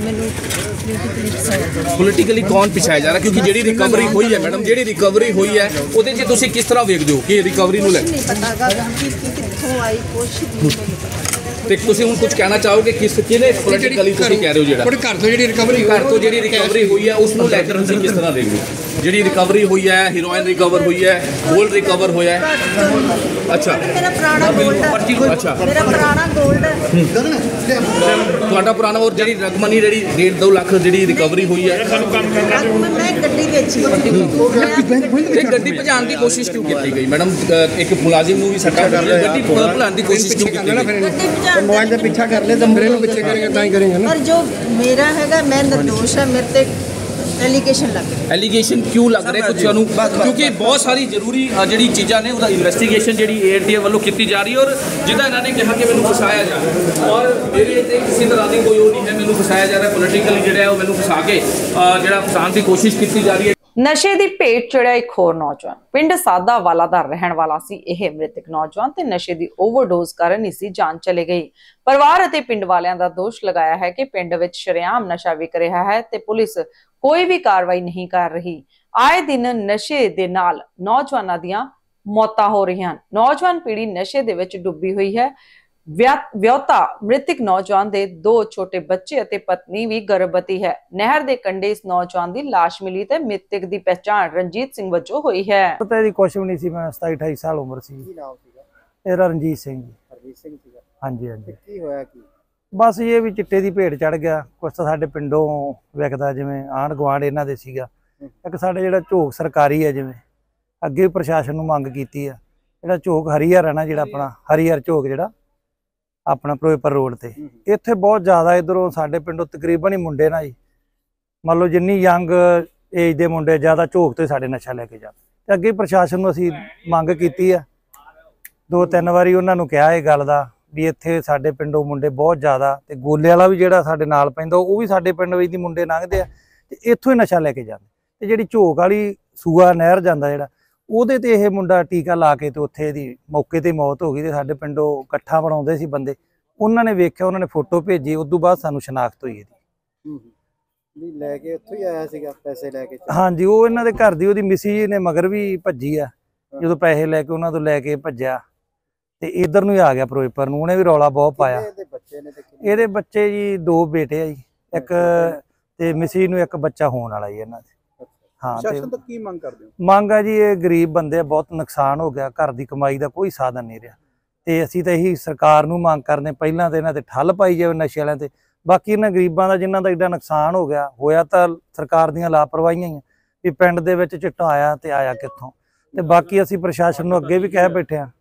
ਪੋਲੀਟੀਕਲੀ ਕੌਣ ਪਿਛਾਇਆ ਜਾ ਰਿਹਾ ਕਿਉਂਕਿ ਜਿਹੜੀ ਰਿਕਵਰੀ ਹੋਈ ਹੈ ਮੈਡਮ ਜਿਹੜੀ ਰਿਕਵਰੀ ਹੋਈ ਹੈ ਉਹਦੇ 'ਚ ਤੁਸੀਂ ਕਿਸ ਤਰ੍ਹਾਂ ਵੇਖਦੇ ਹੋ ਕਿ ਰਿਕਵਰੀ ਨੂੰ ਲੈ ਕੇ ਕਿੱਥੋਂ ਆਈ ਕੁਛ ਤੇ ਤੁਸੀਂ ਹੁਣ ਕੁਝ ਕਹਿਣਾ ਚਾਹੋਗੇ ਕਿਸ ਕਿਹਨੇ ਪੋਲੀਟੀਕਲੀ ਤੁਸੀਂ ਕਹਿ ਰਹੇ ਹੋ ਜਿਹੜਾ ਤੁਹਾਡੇ ਘਰ ਤੋਂ ਜਿਹੜੀ ਰਿਕਵਰੀ ਘਰ ਤੋਂ ਜਿਹੜੀ ਰਿਕਵਰੀ ਹੋਈ ਹੈ ਉਸ ਨੂੰ ਲੈ ਕੇ ਤੁਸੀਂ ਕਿਸ ਤਰ੍ਹਾਂ ਦੇਖਦੇ ਹੋ? ਜਿਹੜੀ ਰਿਕਵਰੀ ਹੋਈ ਹੈ ਹੀਰੋਇਨ ਰਿਕਵਰ ਹੋਈ ਹੈ ਗੋਲਡ ਰਿਕਵਰ ਹੋਇਆ ਹੈ। ਅੱਛਾ ਮੇਰਾ ਪੁਰਾਣਾ ਗੋਲਡ ਹੈ। ਅੱਛਾ ਮੇਰਾ ਪੁਰਾਣਾ ਗੋਲਡ ਹੈ ਤੁਹਾਡਾ ਪੁਰਾਣਾ ਔਰ ਜਿਹੜੀ ਰਕਮ ਮਨੀ ਜਿਹੜੀ ਡੇਢ ਦੋ ਲੱਖ ਜਿਹੜੀ ਰਿਕਵਰੀ ਹੋਈ ਹੈ ਮੈਂ ਗੱਡੀ ਵੇਚੀ ਤੇ ਗੱਡੀ ਭਜਾਉਣ ਦੀ ਕੋਸ਼ਿਸ਼ ਕਿਉਂ ਕੀਤੀ ਗਈ ਮੈਡਮ? ਇੱਕ ਮੁਲਾਜ਼ਮ ਨੂੰ ਵੀ ਸੱਟਾਂ ਕਰ ਲਿਆ ਗੱਡੀ ਭਜਾਉਣ ਦੀ ਕੋਸ਼ਿਸ਼ ਕਿਉਂ ਕੀਤੀ ਗਈ? ਮੋਬਾਈਲ ਦਾ ਪਿੱਛਾ ਕਰ ਲੈ ਦੰਬਰੇ ਨੂੰ ਪਿੱਛੇ ਕਰੇਗਾ ਤਾਂ ਹੀ ਕਰੇਗਾ ਨਾ। ਪਰ ਜੋ ਮੇਰਾ ਹੈਗਾ ਮੈਂ ਨਿਰਦੋਸ਼ ਹੈ, ਮੇਰੇ ਤੇ ਐਲੀਗੇਸ਼ਨ ਲੱਗ ਰਿਹਾ। ਐਲੀਗੇਸ਼ਨ ਕਿਉਂ ਲੱਗ ਰਿਹਾ ਕੁਝ ਨੂੰ? ਕਿਉਂਕਿ ਬਹੁਤ ਸਾਰੀ ਜ਼ਰੂਰੀ ਜਿਹੜੀ ਚੀਜ਼ਾਂ ਨੇ ਉਹਦਾ ਇਨਵੈਸਟੀਗੇਸ਼ਨ ਜਿਹੜੀ ਏਐਨਡੀਏ ਵੱਲੋਂ ਕੀਤੀ ਜਾ ਰਹੀ ਹੈ ਔਰ ਜਿਹਦਾ ਇਹਨਾਂ ਨੇ ਕਿਹਾ ਕਿ ਮੈਨੂੰ ਫਸਾਇਆ ਜਾ ਰਿਹਾ ਔਰ ਮੇਰੇ ਤੇ ਕਿਸੇ ਤਰ੍ਹਾਂ ਦੀ ਕੋਈ ਉਹ ਨਹੀਂ ਹੈ, ਮੈਨੂੰ ਫਸਾਇਆ ਜਾ ਰਿਹਾ ਪੋਲੀਟੀਕਲੀ ਜਿਹੜਾ ਉਹ ਮੈਨੂੰ ਫਸਾ ਕੇ ਜਿਹੜਾ ਫਸਾਉਣ ਦੀ ਕੋਸ਼ਿਸ਼ ਕੀਤੀ ਜਾ ਰਹੀ ਹੈ। ਨਸ਼ੇ ਦੀ ਭੇਟ ਚੜਿਆ ਇੱਕ ਹੋਰ ਨੌਜਵਾਨ ਪਿੰਡ ਸਾਦਾਵਾਲਾ ਦਾ ਰਹਿਣ ਵਾਲਾ ਸੀ। ਇਹ ਮ੍ਰਿਤਕ ਨੌਜਵਾਨ ਤੇ ਨਸ਼ੇ ਦੀ ਓਵਰਡੋਜ਼ ਕਾਰਨ ਇਸ ਦੀ ਜਾਨ ਚਲੀ ਗਈ। ਪਰਿਵਾਰ ਅਤੇ ਪਿੰਡ ਵਾਲਿਆਂ ਦਾ ਦੋਸ਼ ਲਗਾਇਆ ਹੈ ਕਿ ਪਿੰਡ ਵਿੱਚ ਸ਼ਰੇਆਮ ਨਸ਼ਾ ਵਿਕ ਰਿਹਾ ਹੈ ਤੇ ਪੁਲਿਸ ਕੋਈ ਵੀ ਕਾਰਵਾਈ ਨਹੀਂ ਕਰ ਰਹੀ। ਆਏ ਦਿਨ ਨਸ਼ੇ ਦੇ ਨਾਲ ਨੌਜਵਾਨਾਂ ਦੀਆਂ ਮੌਤਾਂ ਹੋ ਰਹੀਆਂ ਹਨ। ਨੌਜਵਾਨ ਪੀੜ੍ਹੀ ਨਸ਼ੇ ਦੇ ਵਿੱਚ ਡੁੱਬੀ ਹੋਈ ਹੈ। ਵਿਆਹੁਤਾ ਮ੍ਰਿਤਕ ਨੌਜਵਾਨ ਦੇ ਦੋ ਛੋਟੇ ਬੱਚੇ ਅਤੇ ਪਤਨੀ ਵੀ ਗਰਭਵਤੀ ਹੈ। ਨਹਿਰ ਦੇ ਕੰਢੇ ਇਸ ਨੌਜਵਾਨ ਦੀ ਲਾਸ਼ ਮਿਲੀ ਤੇ ਮ੍ਰਿਤਕ ਦੀ ਪਛਾਣ ਰਣਜੀਤ ਸਿੰਘ ਵਜੋਂ ਹੋਈ ਹੈ। ਪਤਾ ਇਹਦੀ ਕੁਛ ਵੀ ਨਹੀਂ ਸੀ। ਮੈਂ ਸਤਾਈ ਅਠਾਈ ਸਾਲ ਉਮਰ ਸੀ। ਕੀ ਨਾਮ ਸੀਗਾ? ਇਹਦਾ ਰਣਜੀਤ ਸਿੰਘ ਜੀ। ਰਣਜੀਤ ਸਿੰਘ ਸੀਗਾ। ਹਾਂਜੀ ਹਾਂਜੀ ਕੀ ਹੋਇਆ ਕੀ ਬਸ ਇਹ ਵੀ ਚਿੱਟੇ ਦੀ ਭੇਟ ਚੜ ਗਿਆ। ਕੁਛ ਤਾਂ ਸਾਡੇ ਪਿੰਡੋਂ ਵਿਕਦਾ, ਜਿਵੇਂ ਆਂਢ ਗੁਆਂਢ ਇਹਨਾਂ ਦੇ ਸੀਗਾ। ਇੱਕ ਸਾਡੇ ਜਿਹੜਾ ਝੋਕ ਸਰਕਾਰੀ ਹੈ, ਜਿਵੇਂ ਅੱਗੇ ਵੀ ਪ੍ਰਸ਼ਾਸਨ ਨੂੰ ਮੰਗ ਕੀਤੀ ਆ, ਜਿਹੜਾ ਝੋਕ ਹਰੀਹਰ ਹੈ ਨਾ, ਜਿਹੜਾ ਆਪਣਾ ਹਰੀਹਰ ਝੋਕ ਜਿਹੜਾ ਆਪਣਾ ਫਿਰੋਜ਼ਪੁਰ ਰੋਡ ਤੇ, ਇੱਥੇ ਬਹੁਤ ਜ਼ਿਆਦਾ ਇੱਧਰੋਂ ਸਾਡੇ ਪਿੰਡੋਂ ਤਕਰੀਬਨ ਹੀ ਮੁੰਡੇ ਨਾ ਜੀ, ਮੰਨ ਲਓ ਜਿੰਨੀ ਯੰਗ ਏਜ ਦੇ ਮੁੰਡੇ ਜ਼ਿਆਦਾ ਝੋਕ ਤੇ ਸਾਡੇ ਨਸ਼ਾ ਲੈ ਕੇ ਜਾਂਦੇ। ਤੇ ਅੱਗੇ ਪ੍ਰਸ਼ਾਸਨ ਨੂੰ ਅਸੀਂ ਮੰਗ ਕੀਤੀ ਆ, ਦੋ ਤਿੰਨ ਵਾਰੀ ਉਹਨਾਂ ਨੂੰ ਕਿਹਾ ਇਹ ਗੱਲ ਦਾ ਵੀ ਇੱਥੇ ਸਾਡੇ ਪਿੰਡੋਂ ਮੁੰਡੇ ਬਹੁਤ ਜ਼ਿਆਦਾ, ਤੇ ਗੋਲੇ ਵਾਲਾ ਵੀ ਜਿਹੜਾ ਸਾਡੇ ਨਾਲ ਪੈਂਦਾ ਉਹ ਵੀ ਸਾਡੇ ਪਿੰਡ ਵਿੱਚ ਦੀ ਮੁੰਡੇ ਲੰਘਦੇ ਆ ਤੇ ਇੱਥੋਂ ਹੀ ਨਸ਼ਾ ਲੈ ਕੇ ਜਾਂਦੇ। ਤੇ ਜਿਹੜੀ ਝੋਕ ਵਾਲੀ ਸੂਆ ਨਹਿਰ ਜਾਂਦਾ ਜਿਹੜਾ, ਉਹਦੇ ਤੇ ਇਹ ਮੁੰਡਾ ਟੀਕਾ ਲਾ ਕੇ ਤੇ ਉੱਥੇ ਇਹਦੀ ਮੌਕੇ ਤੇ ਮੌਤ ਹੋ ਗਈ। ਤੇ ਸਾਡੇ ਪਿੰਡੋਂ ਇਕੱਠਾ ਬਣਾਉਂਦੇ ਸੀ ਬੰਦੇ, ਉਹਨਾਂ ਨੇ ਵੇਖਿਆ, ਉਹਨਾਂ ਨੇ ਫੋਟੋ ਭੇਜੀ, ਉਸ ਤੋਂ ਬਾਅਦ ਸਾਨੂੰ ਸ਼ਨਾਖਤ ਹੋਈ ਇਹਦੀ। ਵੀ ਲੈ ਕੇ ਉੱਥੋਂ ਹੀ ਆਇਆ ਸੀਗਾ ਪੈਸੇ ਲੈ ਕੇ? ਹਾਂਜੀ, ਉਹ ਇਹਨਾਂ ਦੇ ਘਰ ਦੀ ਉਹਦੀ ਮਿਸੀ ਨੇ ਮਗਰ ਵੀ ਭੱਜੀ ਆ, ਜਦੋਂ ਪੈਸੇ ਲੈ ਕੇ ਉਹਨਾਂ ਤੋਂ ਲੈ ਕੇ ਭੱਜਿਆ ਤੇ ਇਧਰ ਨੂੰ ਹੀ ਆ ਗਿਆ ਫਿਰੋਜ਼ਪੁਰ ਨੂੰ। ਉਹਨੇ ਵੀ ਰੌਲਾ ਬਹੁਤ ਪਾਇਆ। ਇਹਦੇ ਬੱਚੇ ਜੀ ਦੋ ਬੇਟੇ ਆ ਜੀ, ਇੱਕ ਤੇ ਮਿਸੀ ਨੂੰ ਇੱਕ ਬੱਚਾ ਹੋਣ ਵਾਲਾ ਜੀ ਇਹਨਾਂ ਦੇ। ਹਾਂ, ਪ੍ਰਸ਼ਾਸਨ ਤੋਂ ਕੀ ਮੰਗ ਕਰਦੇ ਹੋ? ਮੰਗ ਆ ਜੀ, ਇਹ ਗਰੀਬ ਬੰਦੇ, ਬਹੁਤ ਨੁਕਸਾਨ ਹੋ ਗਿਆ, ਘਰ ਦੀ ਕਮਾਈ ਦਾ ਕੋਈ ਸਾਧਨ ਨਹੀਂ ਰਿਹਾ। ਤੇ ਅਸੀਂ ਤਾਂ ਇਹੀ ਸਰਕਾਰ ਨੂੰ ਮੰਗ ਕਰਦੇ, ਪਹਿਲਾਂ ਤਾਂ ਇਹਨਾਂ ਤੇ ਠੱਲ ਪਾਈ ਜਾਵੇ ਨਸ਼ੇ ਵਾਲਿਆਂ ਤੇ। ਬਾਕੀ ਇਹਨਾਂ ਗਰੀਬਾਂ ਦਾ ਜਿਨ੍ਹਾਂ ਦਾ ਏਡਾ ਨੁਕਸਾਨ ਹੋ ਗਿਆ, ਹੋਇਆ ਤਾਂ ਸਰਕਾਰ ਦੀਆਂ ਲਾਪਰਵਾਹੀਆਂ ਹੀ ਵੀ ਪਿੰਡ ਦੇ ਵਿੱਚ ਚਿੱਟਾ ਆਇਆ ਤੇ ਆਇਆ ਕਿੱਥੋਂ। ਤੇ ਬਾਕੀ ਅਸੀਂ ਪ੍ਰਸ਼ਾਸਨ ਨੂੰ ਅੱਗੇ ਵੀ ਕਹਿ ਬੈਠੇ ਹਾਂ,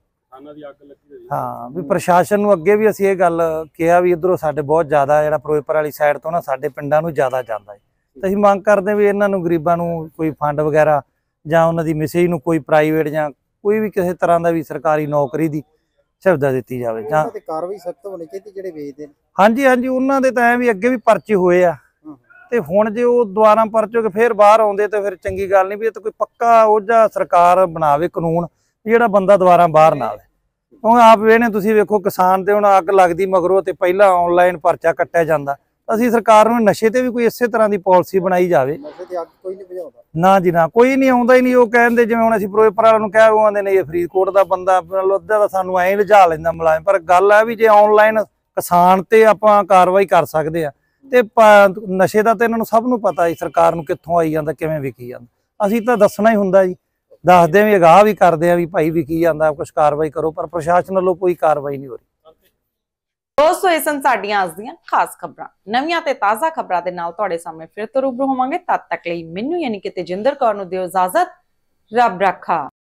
ਹਾਂ ਵੀ ਪ੍ਰਸ਼ਾਸਨ ਨੂੰ ਅੱਗੇ ਵੀ ਅਸੀਂ ਇਹ ਗੱਲ ਕਿਹਾ ਵੀ ਇੱਧਰੋਂ ਸਾਡੇ ਬਹੁਤ ਜ਼ਿਆਦਾ ਜਿਹੜਾ ਫਿਰੋਜ਼ਪੁਰ ਵਾਲੀ ਸਾਈਡ ਤੋਂ ਨਾ ਸਾਡੇ ਪਿੰਡਾਂ ਨੂੰ ਜ਼ਿਆਦਾ ਜਾਂਦਾ ਹੈ। ਤੇ ਅਸੀਂ ਮੰਗ ਕਰਦੇ ਵੀ ਇਹਨਾਂ ਨੂੰ ਗਰੀਬਾਂ ਨੂੰ ਕੋਈ ਫੰਡ ਵਗੈਰਾ ਜਾਂ ਉਹਨਾਂ ਦੀ ਮਿਸੇਜ ਨੂੰ ਕੋਈ ਪ੍ਰਾਈਵੇਟ ਜਾਂ ਕੋਈ ਵੀ ਕਿਸੇ ਤਰ੍ਹਾਂ ਦਾ ਵੀ ਸਰਕਾਰੀ ਨੌਕਰੀ ਦੀ ਸੁਵਿਧਾ ਦਿੱਤੀ ਜਾਵੇ। ਜਾਂ ਕਾਰਵਾਈ ਸਖਤ ਹੋਣੀ ਚਾਹੀਦੀ ਜਿਹੜੇ ਵੇਚਦੇ ਨੇ। ਹਾਂਜੀ ਹਾਂਜੀ, ਉਹਨਾਂ ਦੇ ਤਾਂ ਐ ਵੀ ਅੱਗੇ ਵੀ ਪਰਚੇ ਹੋਏ ਆ, ਤੇ ਹੁਣ ਜੇ ਉਹ ਦੁਬਾਰਾ ਪਰਚੇ ਕੇ ਫੇਰ ਬਾਹਰ ਆਉਂਦੇ ਤੇ ਫਿਰ ਚੰਗੀ ਗੱਲ ਨਹੀਂ। ਵੀ ਇਹ ਤਾਂ ਕੋਈ ਪੱਕਾ ਉਹਦਾ ਸਰਕਾਰ ਬਣਾਵੇ ਕਾਨੂੰਨ, ਜਿਹੜਾ ਬੰਦਾ ਦੁਬਾਰਾ ਬਾਹਰ ਨਾ ਆਵੇ। ਕਿਉਂਕਿ ਆਪ ਵੇਖਣੇ ਤੁਸੀਂ ਵੇਖੋ, ਕਿਸਾਨ ਤੇ ਹੁਣ ਅੱਗ ਲੱਗਦੀ ਮਗਰੋਂ ਤੇ ਪਹਿਲਾਂ ਆਨਲਾਈਨ ਪਰਚਾ ਕੱਟਿਆ ਜਾਂਦਾ। ਅਸੀਂ ਸਰਕਾਰ ਨੂੰ ਨਸ਼ੇ ਤੇ ਵੀ ਕੋਈ ਇਸੇ ਤਰ੍ਹਾਂ ਦੀ ਪਾਲਿਸੀ ਬਣਾਈ ਜਾਵੇ। ਨਸ਼ੇ ਤੇ ਅੱਗ ਕੋਈ ਨਹੀਂ ਬੁਝਾਉਂਦਾ ਨਾ ਜੀ ਨਾ, ਕੋਈ ਨਹੀਂ ਆਉਂਦਾ ਹੀ ਨਹੀਂ। ਉਹ ਕਹਿੰਦੇ ਜਿਵੇਂ ਹੁਣ ਅਸੀਂ ਫਿਰੋਜ਼ਪੁਰ ਵਾਲਿਆਂ ਨੂੰ ਕਿਹਾ, ਉਹ ਆਂਦੇ ਨੇ ਇਹ ਫਰੀਦਕੋਟ ਦਾ ਬੰਦਾ, ਅੱਧਾ ਦਾ ਸਾਨੂੰ ਐਂ ਲਿਜਾ ਲੈਂਦਾ ਮੁਲਾਜ਼ਮ। ਪਰ ਗੱਲ ਹੈ ਵੀ ਜੇ ਆਨਲਾਈਨ ਕਿਸਾਨ ਤੇ ਆਪਾਂ ਕਾਰਵਾਈ ਕਰ ਸਕਦੇ ਆ, ਤੇ ਨਸ਼ੇ ਦਾ ਤਾਂ ਇਹਨਾਂ ਨੂੰ ਸਭ ਨੂੰ ਪਤਾ ਜੀ, ਸਰਕਾਰ ਨੂੰ ਕਿੱਥੋਂ ਆਈ ਜਾਂਦਾ, ਕਿਵੇਂ ਵਿਕੀ ਜਾਂਦਾ। ਅਸੀਂ ਤਾਂ ਦੱਸਣਾ ਹੀ ਹੁੰਦਾ ਜੀ, ਦੱਸਦੇ ਵੀ, ਅਗਾਹ ਵੀ ਕਰਦੇ ਆ ਵੀ ਭਾਈ ਵਿਕੀ ਜਾਂਦਾ, ਕੁਛ ਕਾਰਵਾਈ ਕਰੋ। ਪਰ ਪ੍ਰਸ਼ਾਸਨ ਵੱਲੋਂ ਕੋਈ ਕਾਰਵਾਈ ਨਹੀਂ ਹੋ ਰਹੀ। ਦੋਸਤੋ, ਇਹ ਸਨ ਸਾਡੀਆਂ ਅੱਜ ਦੀਆਂ ਖਾਸ ਖਬਰਾਂ। ਨਵੀਆਂ ਤੇ ਤਾਜ਼ਾ ਖਬਰਾਂ ਦੇ ਨਾਲ ਤੁਹਾਡੇ ਸਾਹਮਣੇ ਫਿਰ ਤੋਂ ਰੂਬਰੂ ਹੋਵਾਂਗੇ। ਤਦ ਤੱਕ ਲਈ ਮੈਨੂੰ ਯਾਨੀ ਕਿ ਤੇਜਿੰਦਰ ਕੌਰ ਨੂੰ ਦਿਓ ਇਜਾਜ਼ਤ। ਰੱਬ ਰਾਖਾ।